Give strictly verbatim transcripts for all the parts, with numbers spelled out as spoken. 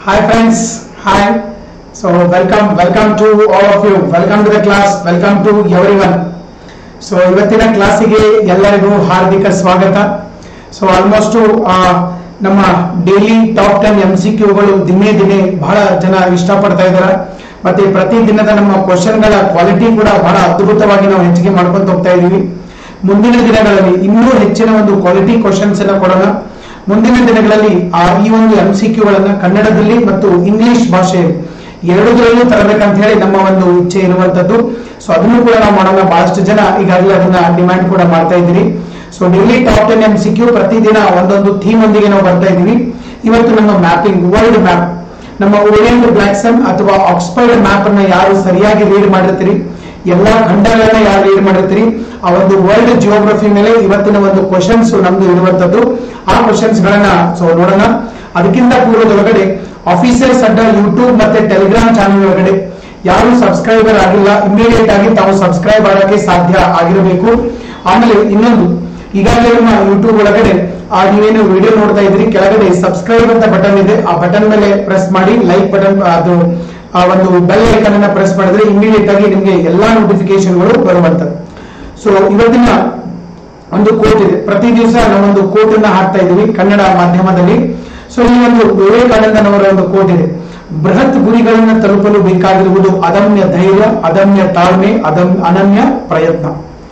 Hi friends, hi. So welcome, welcome to all of you. Welcome to the class. Welcome to everyone. So ಇವತ್ತಿನ ಕ್ಲಾಸಿಗೆ ಎಲ್ಲರಿಗೂ ಹಾರ್ದಿಕ ಸ್ವಾಗತ. So almost ನಮ್ಮ daily top ten M C ಕ್ಯೂಗಳು ದಿನೇ ದಿನೇ ಬಹಳ ಜನ ಇಷ್ಟಪಡ್ತಾ ಇದ್ದಾರೆ. ಮತ್ತೆ ಪ್ರತಿ ದಿನದ ನಮ್ಮ ಕ್ವಶನ್ಗಳ ಕ್ವಾಲಿಟಿ ಕೂಡ ಬಹಳ ಅದ್ಭುತವಾಗಿ ನಾವು ಹೆಚ್ಚಿಗೆ ಮಾಡ್ಕೊಂತ ಹೋಗ್ತಾ ಇದೀವಿ. ಮುಂದಿನ ದಿನಗಳಲ್ಲಿ ಇನ್ನೂ ಹೆಚ್ಚಿನ ಒಂದು ಕ್ವಾಲಿಟಿ ಕ್ವಶನ್ಸ್ ಅನ್ನ ಕೊಡೋಣ. ಮುಂದಿನ ದಿನಗಳಲ್ಲಿ ಆ ಈ ಒಂದು ಎಂ ಸಿ ಕ್ಯೂಗಳನ್ನ ಕನ್ನಡದಲ್ಲಿ ಮತ್ತು ಇಂಗ್ಲಿಷ್ ಭಾಷೆಯಲ್ಲಿ ಎರಡರಲ್ಲೂ ತರಬೇಕಂತ ಹೇಳಿ ನಮ್ಮ ಒಂದು ಇಚ್ಛೆ ಇರುವಂತದ್ದು. ಸೊ ಅದನ್ನು ಕೂಡ ನಾವು ಮಾಡೋಣ. ಬಹಳಷ್ಟು ಜನ ಈಗಾಗಲೇ ಅದನ್ನ ಡಿಮ್ಯಾಂಡ್ ಕೂಡ ಮಾಡ್ತಾ ಇದ್ದೀರಿ. So daily top ten M C Q ಪ್ರತಿದಿನ ಒಂದೊಂದು ಥೀಮ್ ಒಂದಿಗೆ ನಾವು ಬರ್ತಾ ಇದೀವಿ. ಇವತ್ತು ನಮ್ಮ ಮ್ಯಾಪಿಂಗ್ ವರ್ಲ್ಡ್ ಮ್ಯಾಪ್, ನಮ್ಮ ಓರಿಯಂಟ್ ಬ್ಲಾಕ್ ಸನ್ ಅಥವಾ ಆಕ್ಸ್ಫರ್ಡ್ ಮ್ಯಾಪ್ ಅನ್ನ ಯಾರು ಸರಿಯಾಗಿ ರೀಡ್ ಮಾಡಿರ್ತೀರಿ, ಎಲ್ಲಾ ಖಂಡಗಳನ್ನ ಯಾರು ರೀಡ್ ಮಾಡಿರ್ತೀರಿ, ಆ ಒಂದು ವರ್ಲ್ಡ್ ಜಿಯೋಗ್ರಫಿ ಮೇಲೆ ಇವತ್ತಿನ ಒಂದು ಕ್ವಶನ್ಸ್ ನಮ್ದು ಇರುವಂತದ್ದು. ಆ ಕ್ವಶನ್ಸ್ ಗಳನ್ನ ಸೊ ನೋಡೋಣ. ಅದಕ್ಕಿಂತ ಪೂರ್ವದೊಳಗಡೆ ಆಫೀಸರ್ಸ್ ಅಡ್ಡ ಯೂಟ್ಯೂಬ್ ಮತ್ತೆ ಟೆಲಿಗ್ರಾಮ್ ಚಾನೆಲ್ ಒಳಗಡೆ ಯಾರು ಸಬ್ಸ್ಕ್ರೈಬರ್ ಆಗಿಲ್ಲ, ಇಮಿಡಿಯೇಟ್ ಆಗಿ ತಾವು ಸಬ್ಸ್ಕ್ರೈಬ್ ಆಗಕ್ಕೆ ಸಾಧ್ಯ ಆಗಿರಬೇಕು. ಆಮೇಲೆ ಇನ್ನೊಂದು, ಈಗಾಗಲೇ ನಮ್ಮ ಯೂಟ್ಯೂಬ್ ಒಳಗಡೆ ಆ ನೀವೇನು ವಿಡಿಯೋ ನೋಡ್ತಾ ಇದ್ರಿ, ಕೆಳಗಡೆ ಸಬ್ಸ್ಕ್ರೈಬ್ ಅಂತ ಬಟನ್ ಇದೆ, ಆ ಬಟನ್ ಮೇಲೆ ಪ್ರೆಸ್ ಮಾಡಿ, ಲೈಕ್ ಬಟನ್ ಅದು ಆ ಒಂದು ಬೆಲ್ ಐಕನ್ ಅನ್ನ ಪ್ರೆಸ್ ಮಾಡಿದ್ರೆ ಇಮಿಡಿಯೇಟ್ ಆಗಿ ನಿಮಗೆ ಎಲ್ಲಾ ನೋಟಿಫಿಕೇಶನ್ಗಳು ಬರುವಂತದ್ದು. ಸೊ ಇವತ್ತಿನ ಒಂದು ಕೋಟ್ ಇದೆ. ಪ್ರತಿ ದಿವಸ ನಾವೊಂದು ಕೋಟ್ ಅನ್ನ ಹಾಕ್ತಾ ಇದೀವಿ ಕನ್ನಡ ಮಾಧ್ಯಮದಲ್ಲಿ. ಸೊ ಈ ಒಂದು ವಿವೇಕಾನಂದನವರ ಒಂದು ಕೋಟ್ ಇದೆ. ಬೃಹತ್ ಗುರಿಗಳನ್ನು ತಲುಪಲು ಬೇಕಾಗಿರುವುದು ಅದಮ್ಯ ಧೈರ್ಯ, ಅದಮ್ಯ ತಾಳ್ಮೆ, ಅದಮ್ ಅನನ್ಯ ಪ್ರಯತ್ನ.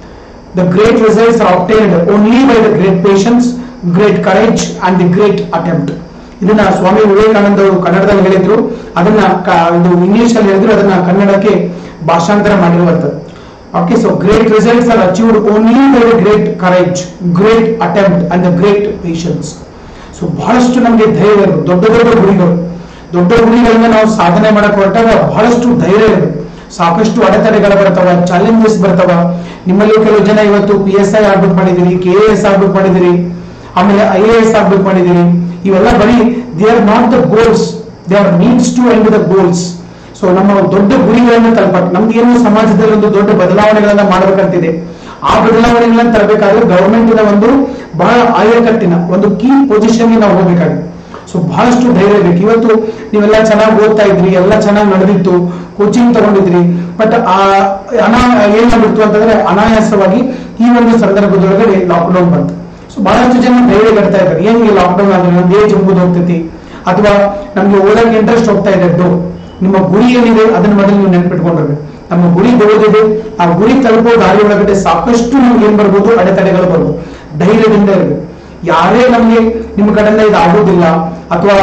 The great results are obtained only by the great patience, great courage and the great attempt. ಇದನ್ನ ಸ್ವಾಮಿ ವಿವೇಕಾನಂದ ಅವರು ಕನ್ನಡದಲ್ಲಿ ಹೇಳಿದ್ರು, ಅದನ್ನ ಒಂದು ಇಂಗ್ಲಿಷ್ ಅಲ್ಲಿ ಹೇಳಿದ್ರು, ಅದನ್ನ ಕನ್ನಡಕ್ಕೆ ಭಾಷಾಂತರ ಮಾಡಿರುವಂತದ್ದು. Okay, so great results are achieved only by the great courage, great attempt and the great patience. So ಬಹಳಷ್ಟು ನಮಗೆ ಧೈರ್ಯ ಇರಬೇಕು. ದೊಡ್ಡ ದೊಡ್ಡ ಗುರಿಗಳು, ದೊಡ್ಡ ಗುರಿಗಳನ್ನ ನಾವು ಸಾಧನೆ ಮಾಡಕ್ ಹೊರಟಾಗ ಬಹಳಷ್ಟು ಧೈರ್ಯ ಇರಬೇಕು. ಸಾಕಷ್ಟು ಅಡೆತಡೆಗಳು ಬರ್ತಾವ, ಚಾಲೆಂಜಸ್ ಬರ್ತಾವ. ನಿಮ್ಮಲ್ಲಿ ಕೆಲವು ಜನ ಇವತ್ತು ಪಿ ಎಸ್ ಐ ಆಗ್ಬಿಟ್ಟು ಮಾಡಿದಿರಿ, ಕೆ ಎ ಎಸ್ ಆಗ್ಬಿಟ್ಟು ಮಾಡಿದಿರಿ, ಆಮೇಲೆ ಐ ಎ ಎಸ್ ಆಗ್ಬಿಟ್ಟು ಮಾಡಿದಿರಿ. ಇವೆಲ್ಲ ಬರೀ they are not the goals, they are means to end the goals. So ನಮ್ಮ ದೊಡ್ಡ ಗುರಿಗಳನ್ನು ತಲುಪಕ್ಕೆ ನಮ್ಗೆ ಏನು ಸಮಾಜದಲ್ಲಿ ಒಂದು ದೊಡ್ಡ ಬದಲಾವಣೆಗಳನ್ನ ಮಾಡಬೇಕಂತಿದೆ. ಆ ಬದಲಾವಣೆಗಳನ್ನ ತರಬೇಕಾದ್ರೆ ಗವರ್ಮೆಂಟಿನ ಒಂದು ಬಹಳ ಆಯಕಟ್ಟಿನ ಒಂದು ಕೀ ಪೊಸಿಷನ್ಗೆ ನಾವು ಹೋಗ್ಬೇಕಾಗಿದೆ. ಸೊ ಬಹಳಷ್ಟು ಧೈರ್ಯ ಬೇಕು. ಇವತ್ತು ನೀವೆಲ್ಲ ಚೆನ್ನಾಗಿ ಓದ್ತಾ ಇದ್ರಿ, ಎಲ್ಲ ಚೆನ್ನಾಗಿ ನಡೆದಿತ್ತು, ಕೋಚಿಂಗ್ ತಗೊಂಡಿದ್ರಿ, ಬಟ್ ಆ ಅನಾ ಏನಾಗ್ಬಿಡ್ತು ಅಂತಂದ್ರೆ ಅನಾಯಾಸವಾಗಿ ಈ ಒಂದು ಸಂದರ್ಭದೊಳಗಡೆ ಲಾಕ್ಡೌನ್ ಬಂತು. ಸೊ ಬಹಳಷ್ಟು ಜನ ಧೈರ್ಯ ಕಟ್ತಾ ಇದ್ದಾರೆ, ಏನಿಗೆ ಲಾಕ್ಡೌನ್ ಆದ್ರೆ ನಮ್ದು ಏಜ್ ಎಂಬುದು ಹೋಗ್ತೈತಿ, ಅಥವಾ ನಮ್ಗೆ ಓದಕ್ಕೆ ಇಂಟ್ರೆಸ್ಟ್ ಹೋಗ್ತಾ ಇದೆ. ನಿಮ್ಮ ಗುರಿ ಏನಿದೆ ಅದನ್ನ ಮೊದಲು ನೀವು ನೆನ್ಪಿಟ್ಕೊಂಡಿರ್ಬೇಕು. ನಮ್ಮ ಗುರಿ ಬರೋದಿದೆ, ಆ ಗುರಿ ತಲುಪೋ ದಾರಿ ಒಳಗಡೆ ಸಾಕಷ್ಟು ನಮ್ಗೆ ಏನ್ ಬರ್ಬೋದು, ಅಡೆತಡೆಗಳು ಬರ್ಬೋದು. ಧೈರ್ಯದಿಂದ ಇರಬೇಕು. ಯಾರೇ ನಮ್ಗೆ ನಿಮ್ಮ ಕಡೆಯಿಂದ ಇದು ಆಗೋದಿಲ್ಲ ಅಥವಾ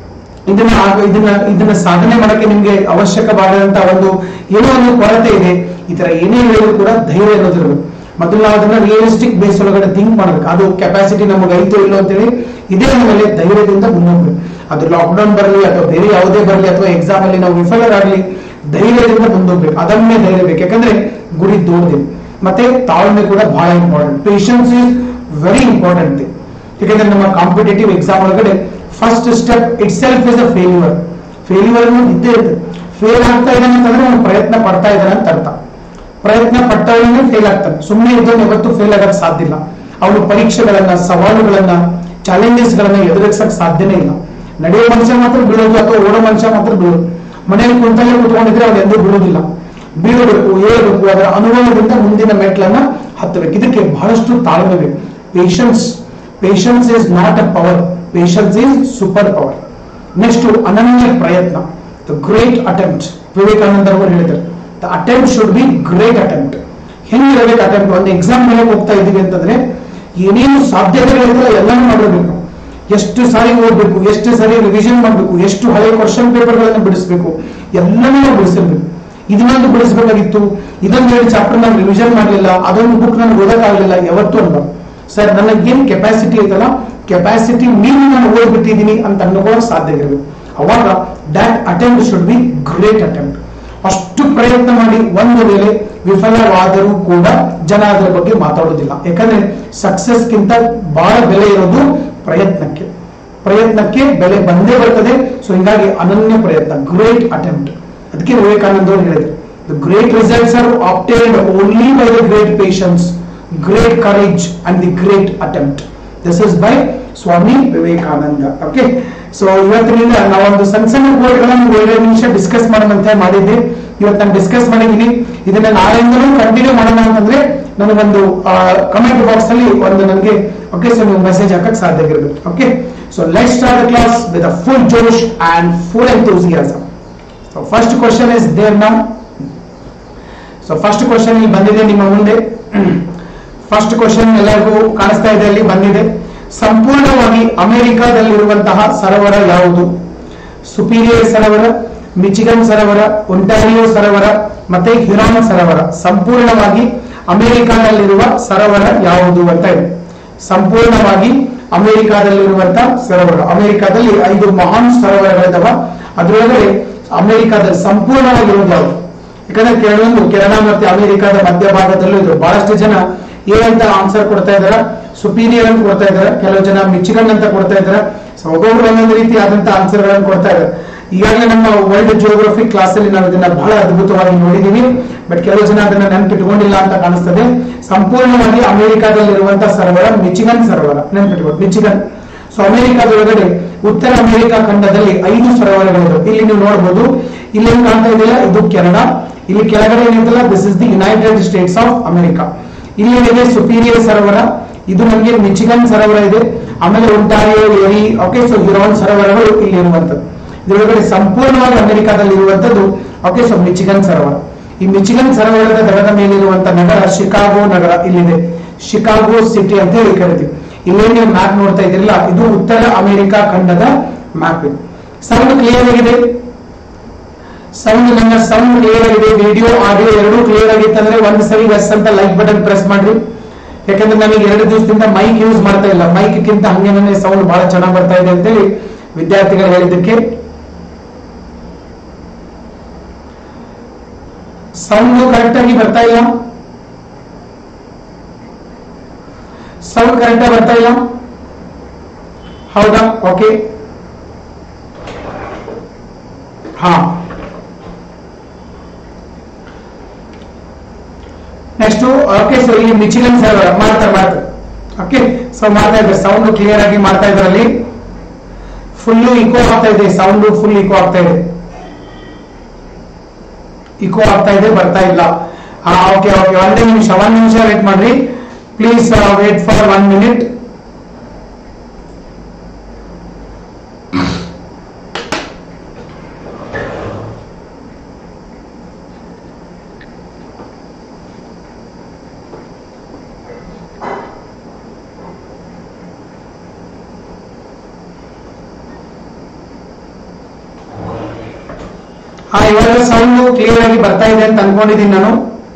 ಇದನ್ನ ಇದನ್ನ ಇದನ್ನ ಸಾಧನೆ ಮಾಡಕ್ಕೆ ನಿಮ್ಗೆ ಅವಶ್ಯಕವಾದಂತ ಒಂದು ಏನೋ ಒಂದು ಕೊರತೆ ಇದೆ, ಈ ತರ ಏನೇ ಹೇಳಿದ್ರು ಕೂಡ ಧೈರ್ಯ ಅನ್ನೋದಿರ್ಬೇಕು. ಮೊದಲು ನಾವು ಅದನ್ನ ರಿಯಲಿಸ್ಟಿಕ್ ಬೇಸ್ ಒಳಗಡೆ ಥಿಂಕ್ ಮಾಡ್ಬೇಕು. ಅದು ಕೆಪಾಸಿಟಿ ನಮಗೆ ಐತೋ ಇಲ್ಲೋ ಅಂತೇಳಿ ಇದೇ ಮೇಲೆ ಧೈರ್ಯದಿಂದ ಮುನ್ನೋಗ್ಬೇಕು. ಅದು ಲಾಕ್ಡೌನ್ ಬರಲಿ ಅಥವಾ ಬೇರೆ ಯಾವುದೇ ಬರಲಿ ಅಥವಾ ಎಕ್ಸಾಮ್ ಅಲ್ಲಿ ನಾವು ವಿಫಲರಾಗಲಿ, ಧೈರ್ಯದಿಂದ ಮುಂದೋಗ್ಬೇಕು. ಅದನ್ನೇ ಧೈರ್ಯ ಬೇಕು. ಯಾಕಂದ್ರೆ ಗುರಿ ದೊಡ್ಡದಿದೆ. ಮತ್ತೆ ತಾಳ್ಮೆ ಕೂಡ ಬಹಳ important. Patience is very important. ಯಾಕಂದ್ರೆ ನಮ್ಮ ಕಾಂಪಿಟೇಟಿವ್ ಎಕ್ಸಾಮ್ ಒಳಗಡೆ first step itself is a failure. Failure ಅನ್ನೋದು ಇದ್ದೇ ಇರುತ್ತೆ. ಫೇಲ್ ಆಗ್ತಾ ಇದ್ದಾನೆ ಅಂತಂದ್ರೆ ಅವ್ನು ಪ್ರಯತ್ನ ಪಡ್ತಾ ಇದ್ದಾನೆ ಅಂತ ಅರ್ಥ. ಪ್ರಯತ್ನ ಪಟ್ಟವನೇ ಫೇಲ್ ಆಗ್ತಾನೆ. ಸುಮ್ಮನೆ ಇದ್ದವನು ಯಾವತ್ತೂ ಫೇಲ್ ಆಗಕ್ಕೆ ಸಾಧ್ಯ ಇಲ್ಲ. ಅವನು ಪರೀಕ್ಷೆಗಳನ್ನ, ಸವಾಲುಗಳನ್ನ, ಚಾಲೆಂಜಸ್ ಗಳನ್ನ ಎದುರಿಸಕ್ ಸಾಧ್ಯನೇ ಇಲ್ಲ. ನಡೆಯೋ ಮನುಷ್ಯ ಮಾತ್ರ ಬೀಳೋದು ಅಥವಾ ಓಡೋ ಮನುಷ್ಯ ಮಾತ್ರ ಬೀಳೋದು. ಮನೆಯಲ್ಲಿ ಕುಂತಲ್ಲೇ ಕುತ್ಕೊಂಡಿದ್ರೆ ಅವನು ಎಂದೂ ಬೀಳೋದಿಲ್ಲ. ಬೀಳಬೇಕು, ಏಳಬೇಕು, ಅದರ ಅನುಭವದಿಂದ ಮುಂದಿನ ಮೆಟ್ಲನ್ನ ಹತ್ತಬೇಕು. ಇದಕ್ಕೆ ಬಹಳಷ್ಟು ತಾಳ್ಮೆ ಬೇಕು. Patience patience is not a power, patience is super power. Next ಅನನ್ಯ ಪ್ರಯತ್ನ, ದ ಗ್ರೇಟ್ ಅಟೆಂಪ್ಟ್. ವಿವೇಕಾನಂದ ಅವರು ಹೇಳಿದ್ದಾರೆ, the attempt should be great attempt. ಹೆಂಗಿರಬೇಕು ಅಟೆಂಪ್ಟ್? ಒಂದು ಎಕ್ಸಾಮ್ ಮೇಲೆ ಹೋಗ್ತಾ ಇದೀವಿ ಅಂತಂದ್ರೆ ಏನೇನು ಸಾಧ್ಯತೆಗಳಿರ್ತಲ್ಲ ಎಲ್ಲಾನು ಮಾಡಿರ್ಬೇಕು. ಎಷ್ಟು ಸಾರಿ ಓದ್ಬೇಕು, ಎಷ್ಟು ಸಾರಿ ರಿವಿಷನ್ ಮಾಡಬೇಕು, ಎಷ್ಟು ಹಳೆ ಕ್ವಶನ್ ಪೇಪರ್ ಗಳನ್ನು ಬಿಡಿಸಬೇಕು, ಎಲ್ಲನೂ ನಾವು ಬಿಡಿಸಿರ್ಬೇಕು. ಇದನ್ನೊಂದು ಬಿಡಿಸಬೇಕಾಗಿತ್ತು, ಇದೊಂದು ಎರಡು ಚಾಪ್ಟರ್ ನಾನು ರಿವಿಷನ್ ಮಾಡಲಿಲ್ಲ, ಅದೊಂದು ಬುಕ್ ನಾನು ಓದಕ್ಕಾಗಲಿಲ್ಲ, ಯಾವತ್ತೂ ಅಲ್ಲ. ಸರ್ ನನಗೇನು ಕೆಪಾಸಿಟಿ ಐತಲ್ಲ, ಕೆಪಾಸಿಟಿ ಮೀರಿ ನಾನು ಓದ್ಬಿಟ್ಟಿದ್ದೀನಿ ಅಂತ ಅನ್ನೋಕೆ ಸಾಧ್ಯ ಇರಬೇಕು. ಅವಾಗ that attempt should be great attempt. ಅಷ್ಟು ಪ್ರಯತ್ನ ಮಾಡಿ ಒಂದು ವೇಳೆ ವಿಫಲವಾದರೂ ಕೂಡ ಜನ ಅದರ ಬಗ್ಗೆ ಮಾತಾಡೋದಿಲ್ಲ. ಯಾಕಂದ್ರೆ ಸಕ್ಸಸ್ಗಿಂತ ಬಹಳ ಬೆಲೆ ಇರೋದು ಪ್ರಯತ್ನಕ್ಕೆ. ಪ್ರಯತ್ನಕ್ಕೆ ಬೆಲೆ ಬಂದೇ ಬರ್ತದೆ. ಸೊ ಹಿಂಗಾಗಿ ಅನನ್ಯ ಪ್ರಯತ್ನ, ಗ್ರೇಟ್ ಅಟೆಂಪ್ಟ್. ಅದಕ್ಕೆ ವಿವೇಕಾನಂದ ಅವರು ಹೇಳಿದ್ರು, the great results are obtained only by the great patience, great courage and the great attempt. This is by Swami Vivekananda. Okay, so ಇವತ್ತಿನಿಂದ ನಾವೊಂದು ಸಣ್ಣ ಸಣ್ಣ ಕೋಡ್ಗಳನ್ನು ಎರಡು ನಿಮಿಷ ಡಿಸ್ಕಸ್ ಮಾಡೋಣಂತ ಮಾಡಿದ್ದೆ. ಇವತ್ತು ನಾನು ಡಿಸ್ಕಸ್ ಮಾಡಿದ್ದೀನಿ. ಇದನ್ನ ನಾಳೆಯಿಂದಲೂ ಕಂಟಿನ್ಯೂ ಮಾಡೋಣ ಅಂತಂದ್ರೆ ನನಗೊಂದು ಕಮೆಂಟ್ ಬಾಕ್ಸ್ ಅಲ್ಲಿ ಒಂದು ನನಗೆ ಓಕೆ ಸೊ ನೀವು ಮೆಸೇಜ್ ಹಾಕಕ್ಕೆ ಸಾಧ್ಯ ಇರಬೇಕು. Okay, so let's start the class with a full josh and full enthusiasm. So first question is there now. So first question ಇಲ್ಲಿ ಬಂದಿದೆ ನಿಮ್ಮ ಮುಂದೆ. ಫಸ್ಟ್ ಕ್ವಶನ್ ಎಲ್ಲರಿಗೂ ಕಾಣಿಸ್ತಾ ಇದೆ, ಅಲ್ಲಿ ಬಂದಿದೆ. ಸಂಪೂರ್ಣವಾಗಿ ಅಮೆರಿಕಾದಲ್ಲಿರುವಂತಹ ಸರೋವರ ಯಾವುದು? ಸುಪೀರಿಯರ್ ಸರೋವರ, ಮಿಚಿಗನ್ ಸರೋವರ, ಒಂಟಾರಿಯೋ ಸರೋವರ ಮತ್ತೆ ಹ್ಯುರಾನ್ ಸರೋವರ. ಸಂಪೂರ್ಣವಾಗಿ ಅಮೆರಿಕಾದಲ್ಲಿರುವ ಸರೋವರ ಯಾವುದು ಅಂತ ಇದೆ. ಸಂಪೂರ್ಣವಾಗಿ ಅಮೆರಿಕಾದಲ್ಲಿರುವಂತಹ ಸರೋವರ. ಅಮೆರಿಕಾದಲ್ಲಿ ಐದು ಮಹಾನ್ ಸರೋವರಗಳಿದಾವ. ಅದರೊಳಗಡೆ ಅಮೆರಿಕಾದಲ್ಲಿ ಸಂಪೂರ್ಣವಾಗಿರುವುದು ಯಾವುದು? ಯಾಕಂದ್ರೆ ಕೆಲವೊಂದು ಕೆನಡಾ ಮತ್ತೆ ಅಮೆರಿಕಾದ ಮಧ್ಯಭಾಗದಲ್ಲೂ ಇದು. ಬಹಳಷ್ಟು ಜನ ಏನಂತ ಆನ್ಸರ್ ಕೊಡ್ತಾ ಇದಾರೆ, ಸುಪೀರಿಯರ್ ಅಂತ ಕೊಡ್ತಾ ಇದಾರೆ, ಕೆಲವು ಜನ ಮಿಚಿಗನ್ ಅಂತ ಕೊಡ್ತಾ ಇದಾರೆ. ಸೊ ಒಬ್ಬೊಬ್ರು ಒಂದೊಂದು ರೀತಿ ಆದಂತಹ ಆನ್ಸರ್ ಗಳನ್ನು ಕೊಡ್ತಾ ಇದ್ದಾರೆ. ಈಗಾಗಲೇ ನಮ್ಮ ವರ್ಲ್ಡ್ ಜಿಯೋಗ್ರಫಿ ಕ್ಲಾಸ್ ಅಲ್ಲಿ ನಾವು ಇದನ್ನ ಬಹಳ ಅದ್ಭುತವಾಗಿ ನೋಡಿದೀವಿ. ಬಟ್ ಕೆಲವು ಜನ ಅದನ್ನ ನೆನಪಿಟ್ಕೊಂಡಿಲ್ಲ ಅಂತ ಕಾಣಿಸ್ತದೆ. ಸಂಪೂರ್ಣವಾಗಿ ಅಮೆರಿಕಾದಲ್ಲಿರುವಂತಹ ಸರೋವರ ಮಿಚಿಗನ್ ಸರೋವರ. ನೆನಪಿಟ್ಕೊಂಡು ಮಿಚಿಗನ್. ಸೊ ಅಮೆರಿಕಾದೊಳಗಡೆ ಉತ್ತರ ಅಮೆರಿಕಾ ಖಂಡದಲ್ಲಿ ಐದು ಸರೋವರಗಳಿವೆ. ಇಲ್ಲಿ ನೀವು ನೋಡಬಹುದು, ಇಲ್ಲಿ ಏನು ಕಾಣ್ತಾ ಇದೆಯಲ್ಲ, ಇದು ಕೆನಡಾ. ಇಲ್ಲಿ ಕೆಳಗಡೆ ಏನಿದೆಯಲ್ಲ, this is the United States of America. ಇಲ್ಲಿ ಏನಿದೆ ಸುಪೀರಿಯರ್ ಸರೋವರ, ಇದು ನಮಗೆ ಮಿಚಿಗನ್ ಸರೋವರ ಇದೆ. ಆಮೇಲೆ ಒಂಟಾರಿಯೋ, ಎರಿ, ಓಕೆ ಸೊ ಹ್ಯುರಾನ್ ಸರೋವರಗಳು ಇಲ್ಲಿ ಇರುವಂತದ್ದು. ಇದರೊಳಗಡೆ ಸಂಪೂರ್ಣವಾಗಿ ಅಮೆರಿಕಾದಲ್ಲಿ ಇರುವಂತದ್ದು ಓಕೆ ಸೊ ಮಿಚಿಗನ್ ಸರೋವರ. ಈ ಮಿಚಿಗನ್ ಸರೋವರದ ದಡದ ಮೇಲಿರುವಂತಹ ನಗರ ಶಿಕಾಗೋ ನಗರ ಇಲ್ಲಿದೆ. ಶಿಕಾಗೋ ಸಿಟಿ ಅಂತ ಹೇಳಿ ಕರಿತೀವಿ. ಇಲ್ಲೇ ನೀವು ಮ್ಯಾಪ್ ನೋಡ್ತಾ ಇದ್ರಿಲ್ಲ, ಇದು ಉತ್ತರ ಅಮೆರಿಕಾ ಖಂಡದ ಮ್ಯಾಪ್ ಇದೆ. ಸೌಂಡ್ ಕ್ಲಿಯರ್ ಆಗಿದೆ? ಸೌಂಡ್ ನನ್ನ ಸೌಂಡ್ ಕ್ಲಿಯರ್ ಆಗಿದೆ? ವಿಡಿಯೋ ಆಡಿಯೋ ಎರಡೂ ಕ್ಲಿಯರ್ ಆಗಿತ್ತಂದ್ರೆ ಒಂದು ಸರಿ ಎಸ್ ಅಂತ ಲೈಕ್ ಬಟನ್ ಪ್ರೆಸ್ ಮಾಡ್ರಿ. ಯಾಕಂದ್ರೆ ನಮಗೆ ಎರಡು ದಿವಸದಿಂದ ಮೈಕ್ ಯೂಸ್ ಮಾಡ್ತಾ ಇಲ್ಲ. ಮೈಕ್ ಗಿಂತ ಹಂಗೇನೇ ಸೌಂಡ್ ಬಹಳ ಚೆನ್ನಾಗಿ ಬರ್ತಾ ಇದೆ ಅಂತೇಳಿ ವಿದ್ಯಾರ್ಥಿಗಳು ಹೇಳಿದ್ದಕ್ಕೆ. ಸೌಂಡ್ ಕರೆಕ್ಟ್ ಆಗಿ ಬರ್ತಾ ಇಲ್ಲ? ಸೌಂಡ್ ಕರೆಕ್ಟ್ ಆಗಿ ಬರ್ತಾ ಇಲ್ಲ? ಹೌದಾ? ಓಕೆ, ಹಾ. ನೆಕ್ಸ್ಟ್ ಓಕೆ ಸೊ ಇಲ್ಲಿ ಮಿಚಿಗನ್ ಸರೋವರ ಮಾಡ್ತಾರೆ ಮಾಡ್ತಾರೆ ಓಕೆ ಸೊ ಮಾಡ್ತಾ ಇದ್ದಾರೆ. ಸೌಂಡ್ ಕ್ಲಿಯರ್ ಆಗಿ ಮಾಡ್ತಾ ಇದ್ರಲ್ಲಿ. ಫುಲ್ ಇಕೋ ಆಗ್ತಾ ಇದೆ, ಸೌಂಡ್ ಫುಲ್ ಇಕೋ ಆಗ್ತಾ ಇದೆ. ಇಕೋ ಆಗ್ತಾ ಇದೆ, ಬರ್ತಾ ಇಲ್ಲ. ಹಾ ಓಕೆ ಓಕೆ ಒಂದೇ ನಿಮಿಷ ಒಂದ್ ನಿಮಿಷ ವೇಟ್ ಮಾಡ್ರಿ please. Wait for one minute. ಹಾ ಇವಾಗ ಸೌಂಡ್ ಕ್ಲಿಯರ್ ಆಗಿ ಬರ್ತಾ ಇದೆ ಅಂತ ಅನ್ಕೊಂಡಿದ್ದೀನಿ ನಾನು.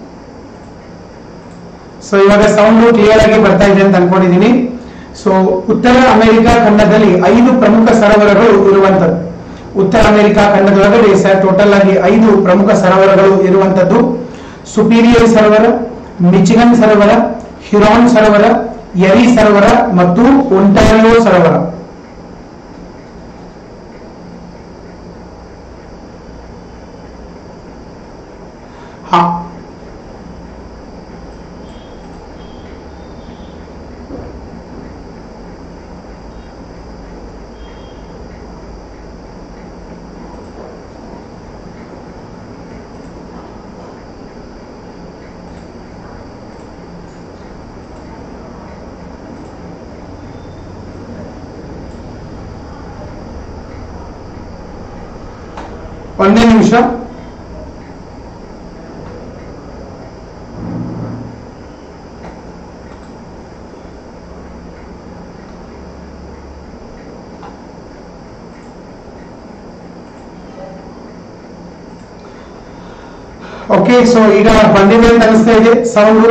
ಸೊ ಇವಾಗ ಸೌಂಡ್ ಕ್ಲಿಯರ್ ಆಗಿ ಬರ್ತಾ ಇದೆ ಅಂತ ಅನ್ಕೊಂಡಿದ್ದೀನಿ. ಸೊ ಉತ್ತರ ಅಮೆರಿಕಾ ಖಂಡದಲ್ಲಿ ಐದು ಪ್ರಮುಖ ಸರೋವರಗಳು ಇರುವಂತದ್ದು. ಉತ್ತರ ಅಮೆರಿಕಾ ಖಂಡದೊಳಗಡೆ ಟೋಟಲ್ ಆಗಿ ಐದು ಪ್ರಮುಖ ಸರೋವರಗಳು ಇರುವಂತದ್ದು. ಸುಪೀರಿಯರ್ ಸರೋವರ, ಮಿಚಿಗನ್ ಸರೋವರ, ಹ್ಯುರಾನ್ ಸರೋವರ, ಎರಿ ಸರೋವರ ಮತ್ತು ಒಂಟಾರಿಯೋ ಸರೋವರ. ಹಾ ಒಂದೇ ನಿಮಿಷ. ಓಕೆ ಸೊ ಈಗ ಬಂದಿದೆ ಅಂತ ಅನಿಸ್ತಾ ಇದೆ ಸೌಂಡ್.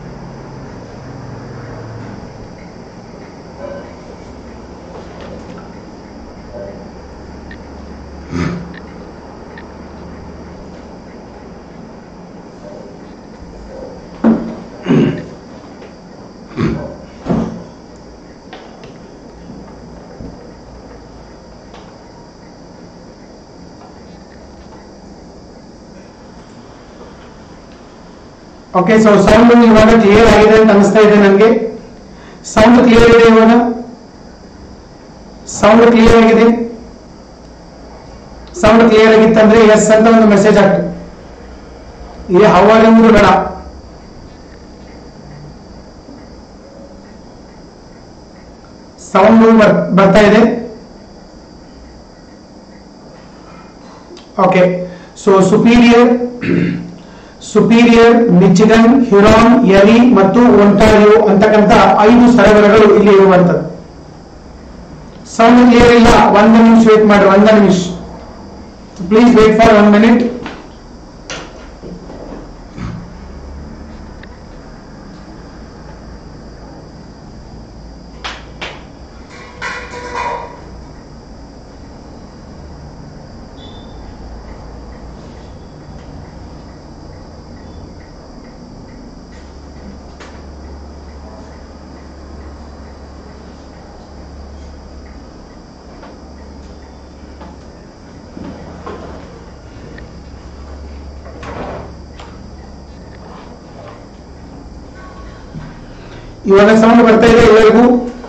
ಓಕೆ ಸೊ ಸೌಂಡ್ ಇವಾಗ ಕ್ಲಿಯರ್ ಆಗಿದೆ ಅಂತ ಅನಿಸ್ತಾ ಇದೆ ನನಗೆ. ಸೌಂಡ್ ಕ್ಲಿಯರ್ ಇದೆ ಇವಾಗ? ಸೌಂಡ್ ಕ್ಲಿಯರ್ ಆಗಿದೆ? ಸೌಂಡ್ ಕ್ಲಿಯರ್ ಆಗಿತ್ತಂದ್ರೆ ಎಸ್ ಅಂತ ಒಂದು ಮೆಸೇಜ್ ಹಾಕಿ. ಈ ಹವಾಲಿಂದ್ರು ಬೇಡ. ಸೌಂಡ್ ಬರ್ತಾ ಇದೆ? Okay. So superior, superior, Michigan, Huron, Erie ಮತ್ತು ಒಂಟಾರಿಯೋ ಅಂತಕ್ಕಂಥ ಐದು ಸರೋವರಗಳು ಇಲ್ಲಿ ಇರುವಂತದ್ದು. ಸೌಂಡ್ ಕ್ಲಿಯರ್ ಇಲ್ಲ, ಒಂದು ನಿಮಿಷ ವೇಟ್ ಮಾಡಿ, ಒಂದು ನಿಮಿಷ. Please wait for one minute. ಇವಾಗ ಸೌಂಡ್ ಬರ್ತಾ ಇದೆ ಎಲ್ಲರಿಗೂ?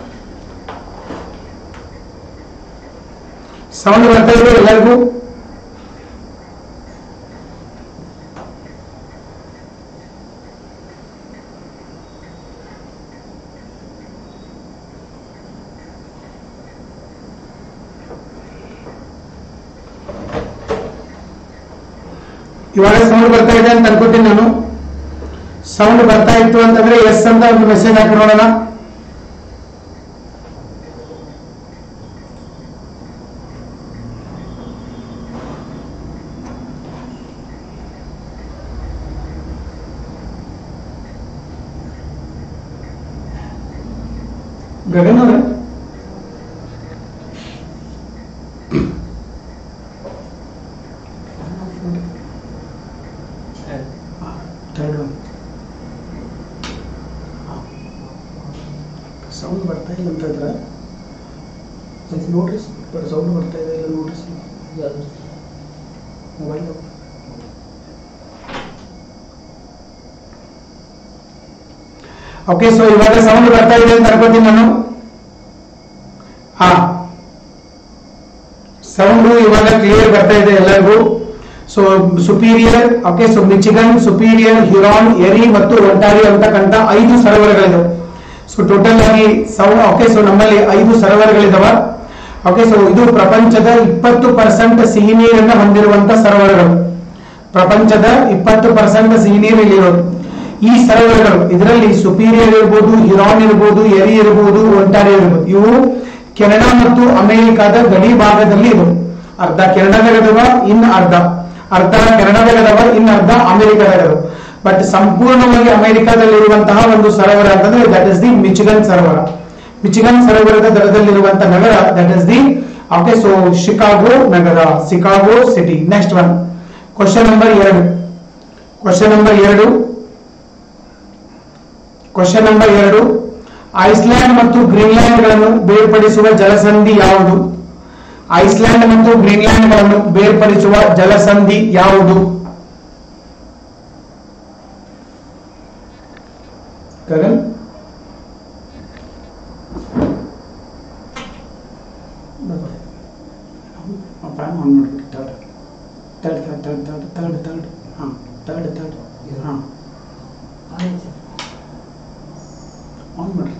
ಸೌಂಡ್ ಬರ್ತಾ ಇದೆ ಎಲ್ಲರಿಗೂ? ಇವಾಗ ಸೌಂಡ್ ಬರ್ತಾ ಇದೆ ಅಂತ ಅನ್ಕೋತೀನಿ ನಾನು. ಸೌಂಡ್ ಬರ್ತಾ ಇತ್ತು ಅಂತಂದ್ರೆ ಎಸ್ ಅಂತ ಒಂದು ಮೆಸೇಜ್ ಹಾಕಿ ನೋಡೋಣ. ಗಗನ್ ಅವರೇ, ಸೌಂಡ್ ಬರ್ತಾ ಇಲ್ಲ ಅಂತ ಇದ್ರೆ ನೋಟಿಸ್, ಸೌಂಡ್ ಬರ್ತಾ ಇದೆ ಇಲ್ಲ ನೋಟಿಸ್ ಮೊಬೈಲ್. ಓಕೆ. ಸೊ ಇವಾಗ ಸೌಂಡ್ ಬರ್ತಾ ಇದೆ ಅಂತ ಅನ್ಕೋತೀನಿ ನಾನು. ಹಾ, ಸೌಂಡ್ ಇವಾಗ ಕ್ಲಿಯರ್ ಬರ್ತಾ ಇದೆ ಎಲ್ಲರಿಗೂ. So superior, okay. So Michigan, superior, Huron, Erie ಮತ್ತು ಒಂಟಾರಿಯೋ ಅಂತಕ್ಕಂಥ ಐದು ಸರೋವರಗಳಿದಾವೆ. ಸೊ ಟೋಟಲ್ ಆಗಿ ಸೌಂಡ್, ಓಕೆ. ಸೊ ನಮ್ಮಲ್ಲಿ ಐದು ಸರೋವರಗಳಿದಾವ. ಓಕೆ. ಸೊ ಇದು ಪ್ರಪಂಚದ ಇಪ್ಪತ್ತು ಪರ್ಸೆಂಟ್ ಸಿಹಿ ನೀರನ್ನು ಹೊಂದಿರುವಂತ ಸರೋವರಗಳು. ಪ್ರಪಂಚದ ಇಪ್ಪತ್ತು ಪರ್ಸೆಂಟ್ ಸಿಹಿ ನೀರು ಇಲ್ಲಿರೋದು ಈ ಸರೋವರಗಳು. ಇದರಲ್ಲಿ ಸುಪೀರಿಯರ್ ಇರ್ಬೋದು, ಹ್ಯೂರಾನ್ ಇರ್ಬೋದು, ಎರಿ ಇರ್ಬೋದು, ಒಂಟಾರಿಯೋ ಇರ್ಬೋದು. ಇವು ಕೆನಡಾ ಮತ್ತು ಅಮೆರಿಕಾದ ಗಡಿ ಭಾಗದಲ್ಲಿ ಇವು. ಅರ್ಧ ಕೆನಡಾದಾಗದವ, ಇನ್ನು ಅರ್ಧ ಅರ್ಧ ಕೆನಡಾದಾಗದವ, ಇನ್ನು ಅರ್ಧ ಅಮೆರಿಕಾದಾಗದವ. ಬಟ್ ಸಂಪೂರ್ಣವಾಗಿ ಅಮೆರಿಕಾದಲ್ಲಿರುವಂತಹ ಒಂದು ಸರೋವರ ಅಂತಂದ್ರೆ ದಟ್ ಇಸ್ ದಿ ಮಿಚಿಗನ್ ಸರೋವರ. ಮಿಚಿಗನ್ ಸರೋವರದ ದಡದಲ್ಲಿರುವಂತಹ ನಗರ that is the, okay. So Chicago ನಗರ, Chicago city. Next one, question number ಎರಡು. ಕ್ವಶನ್ ನಂಬರ್ ಎರಡು ಕ್ವಶನ್ ನಂಬರ್ ಎರಡು ಐಸ್ಲ್ಯಾಂಡ್ ಮತ್ತು ಗ್ರೀನ್ಲ್ಯಾಂಡ್ ಗಳನ್ನು ಬೇರ್ಪಡಿಸುವ ಜಲಸಂಧಿ ಯಾವುದು? ಐಸ್ಲ್ಯಾಂಡ್ ಮತ್ತು ಗ್ರೀನ್ಲ್ಯಾಂಡ್ ಗಳನ್ನು ಬೇರ್ಪಡಿಸುವ ಜಲಸಂಧಿ ಯಾವುದು? ಗಗನ್, ಫ್ಯಾನ್ ಆನ್ ಮಾಡಿ. Third third third third third third ಹಾ ತರ್ಡ್ ತರ್ಡ್ ಹಾ ಆನ್ ಮಾಡ್ರಿ.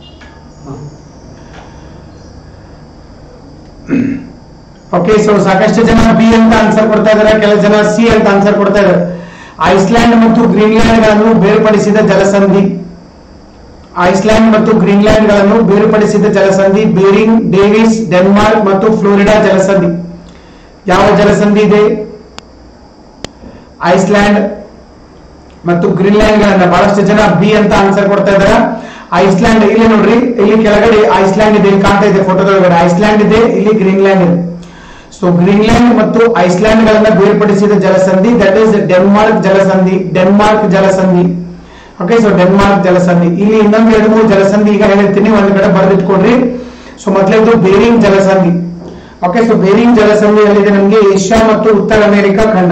ಓಕೆ. ಸೊ ಸಾಕಷ್ಟು ಜನ ಬಿ ಅಂತ ಆನ್ಸರ್ ಕೊಡ್ತಾ ಇದ್ದಾರೆ, ಕೆಲವು ಜನ ಸಿ ಅಂತ ಆನ್ಸರ್ ಕೊಡ್ತಾ ಇದ್ದಾರೆ. ಐಸ್ಲ್ಯಾಂಡ್ ಮತ್ತು ಗ್ರೀನ್ಲ್ಯಾಂಡ್ ಗಳನ್ನು ಬೇರ್ಪಡಿಸಿದ ಜಲಸಂಧಿ. ಐಸ್ಲ್ಯಾಂಡ್ ಮತ್ತು ಗ್ರೀನ್ಲ್ಯಾಂಡ್ ಗಳನ್ನು ಬೇರ್ಪಡಿಸಿದ ಜಲಸಂಧಿ ಬೇರಿಂಗ್, ಡೇವಿಸ್, ಡೆನ್ಮಾರ್ಕ್ ಮತ್ತು ಫ್ಲೋರಿಡಾ ಜಲಸಂಧಿ. ಯಾವ ಜಲಸಂಧಿ ಇದೆ? ಐಸ್ಲ್ಯಾಂಡ್ ಮತ್ತು ಗ್ರೀನ್ಲ್ಯಾಂಡ್ ಗಳನ್ನ ಬಹಳಷ್ಟು ಜನ ಬಿ ಅಂತ ಆನ್ಸರ್ ಕೊಡ್ತಾ ಇದ್ದಾರೆ. ಐಸ್ಲ್ಯಾಂಡ್ ಇಲ್ಲಿ ನೋಡ್ರಿ, ಇಲ್ಲಿ ಕೆಳಗಡೆ ಐಸ್ಲ್ಯಾಂಡ್ ಇದೆ, ಇಲ್ಲಿ ಕಾಣ್ತಾ ಇದೆ ಫೋಟೋದೊಳಗಡೆ. ಐಸ್ಲ್ಯಾಂಡ್ ಇದೆ, ಇಲ್ಲಿ ಗ್ರೀನ್ಲ್ಯಾಂಡ್ ಇದೆ. ಸೊ ಗ್ರೀನ್ಲ್ಯಾಂಡ್ ಮತ್ತು ಐಸ್ಲ್ಯಾಂಡ್ ಗಳನ್ನ ಬೇರ್ಪಡಿಸಿದ ಜಲಸಂಧಿ ದಟ್ ಇಸ್ ಡೆನ್ಮಾರ್ಕ್ ಜಲಸಂಧಿ. ಡೆನ್ಮಾರ್ಕ್ ಜಲಸಂಧಿ. ಓಕೆ. ಸೊ ಡೆನ್ಮಾರ್ಕ್ ಜಲಸಂಧಿ. ಇಲ್ಲಿ ಇನ್ನೊಂದು ಎರಡು ಮೂರು ಜಲಸಂಧಿ ಈಗ ಹೇಳ್ತೀನಿ, ಒಂದ್ ಕಡೆ ಬರೆದಿಟ್ಕೊಡ್ರಿ. ಸೊ ಮೊದಲೇದು ಬೇರಿಂಗ್ ಜಲಸಂಧಿ. ಓಕೆ. ಸೊ ಬೇರಿಂಗ್ ಜಲಸಂಧಿಯಲ್ಲಿದೆ ನಮಗೆ ಏಷ್ಯಾ ಮತ್ತು ಉತ್ತರ ಅಮೆರಿಕಾ ಖಂಡ.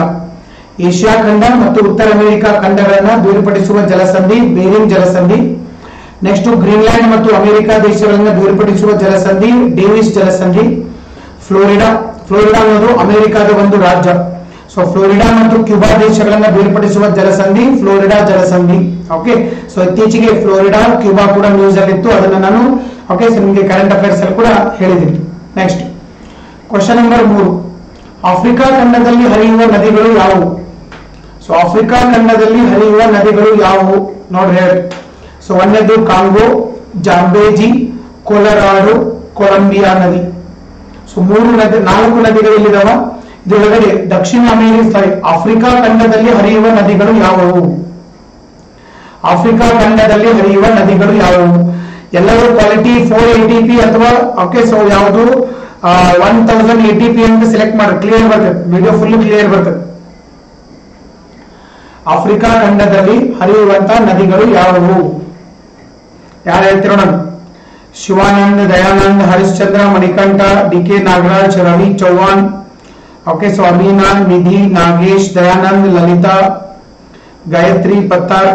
ಏಷ್ಯಾ ಖಂಡ ಮತ್ತು ಉತ್ತರ ಅಮೆರಿಕಾ ಖಂಡಗಳನ್ನ ಬೇರ್ಪಡಿಸುವ ಜಲಸಂಧಿ ಬೇರಿಂಗ್ ಜಲಸಂಧಿ. ನೆಕ್ಸ್ಟ್ ಗ್ರೀನ್ಲ್ಯಾಂಡ್ ಮತ್ತು ಅಮೆರಿಕ ದೇಶಗಳನ್ನು ಬೇರ್ಪಡಿಸುವ ಜಲಸಂಧಿ ಡೇವಿಸ್ ಜಲಸಂಧಿ. ಫ್ಲೋರಿಡಾ ಫ್ಲೋರಿಡಾ ಅನ್ನೋದು ಅಮೆರಿಕದ ಒಂದು ರಾಜ್ಯ. ಸೊ ಫ್ಲೋರಿಡಾ ಮತ್ತು ಕ್ಯೂಬಾ ದೇಶಗಳನ್ನ ಬೇರ್ಪಡಿಸುವ ಜಲಸಂಧಿ ಫ್ಲೋರಿಡಾ ಜಲಸಂಧಿ. ಓಕೆ, ಸೊ ಇತ್ತೀಚೆಗೆ ಫ್ಲೋರಿಡಾ ಕ್ಯೂಬಾ ಕೂಡ ನ್ಯೂಸ್ ಅಲ್ಲಿತ್ತು, ಅದನ್ನ ನಾನು ಓಕೆ ನಿಮಗೆ ಕರೆಂಟ್ ಅಫೇರ್ಸ್ ಅಲ್ಲಿ ಕೂಡ ಹೇಳಿದ್ದೀನಿ. ನೆಕ್ಸ್ಟ್ ಕ್ವಶನ್ ನಂಬರ್ ಮೂರು, ಆಫ್ರಿಕಾ ಖಂಡದಲ್ಲಿ ಹರಿಯುವ ನದಿಗಳು ಯಾವುವು? ಸೊ ಆಫ್ರಿಕಾ ಖಂಡದಲ್ಲಿ ಹರಿಯುವ ನದಿಗಳು ಯಾವುವು ನೋಡ್ರಿ ಹೇಳಿ. ಸೊ ಒಂದನೇದು ಕಾಂಗೋ, ಜಾಂಬೇಜಿ, ಕೊಲರಾಡೋ, ಕೊಲಂಬಿಯಾ ನದಿ. ಸೊ ಮೂರು ನದಿ ನಾಲ್ಕು ನದಿಗಳು ಇಲ್ಲಿದಾವ. ಇದರೊಳಗಡೆ ದಕ್ಷಿಣ ಅಮೆರಿಕ ಆಫ್ರಿಕಾ ಖಂಡದಲ್ಲಿ ಹರಿಯುವ ನದಿಗಳು ಯಾವುವು? ಆಫ್ರಿಕಾ ಖಂಡದಲ್ಲಿ ಹರಿಯುವ ನದಿಗಳು ಯಾವುವು? ಎಲ್ಲರೂ ಕ್ವಾಲಿಟಿ ಫೋರ್ ಏಟಿ ಪಿ ಅಥವಾ ಓಕೆ ಸೊ ಯಾವುದು ಒನ್ ತೌಸಂಡ್ ಏಟಿ ಪಿ ಅಂತ ಸೆಲೆಕ್ಟ್ ಮಾಡಿ, ಕ್ಲಿಯರ್ ಬರ್ತದೆ, ವಿಡಿಯೋ ಫುಲ್ ಕ್ಲಿಯರ್ ಬರ್ತದೆ. ಆಫ್ರಿಕಾ ಖಂಡದಲ್ಲಿ ಹರಿಯುವಂತ ನದಿಗಳು ಯಾವುವು? ಯಾರು ಹೇಳ್ತಿರೋ ನಾನು? Shivanand, Dayanand, Harishchandra, Manikanta, D K Nagaraj, Ravi Chauhan, okay so Amina, Nidhi, Nagesh, Dayanand, Lalitha, Gayatri Pattar,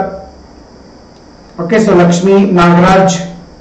okay so Lakshmi, Nagaraj,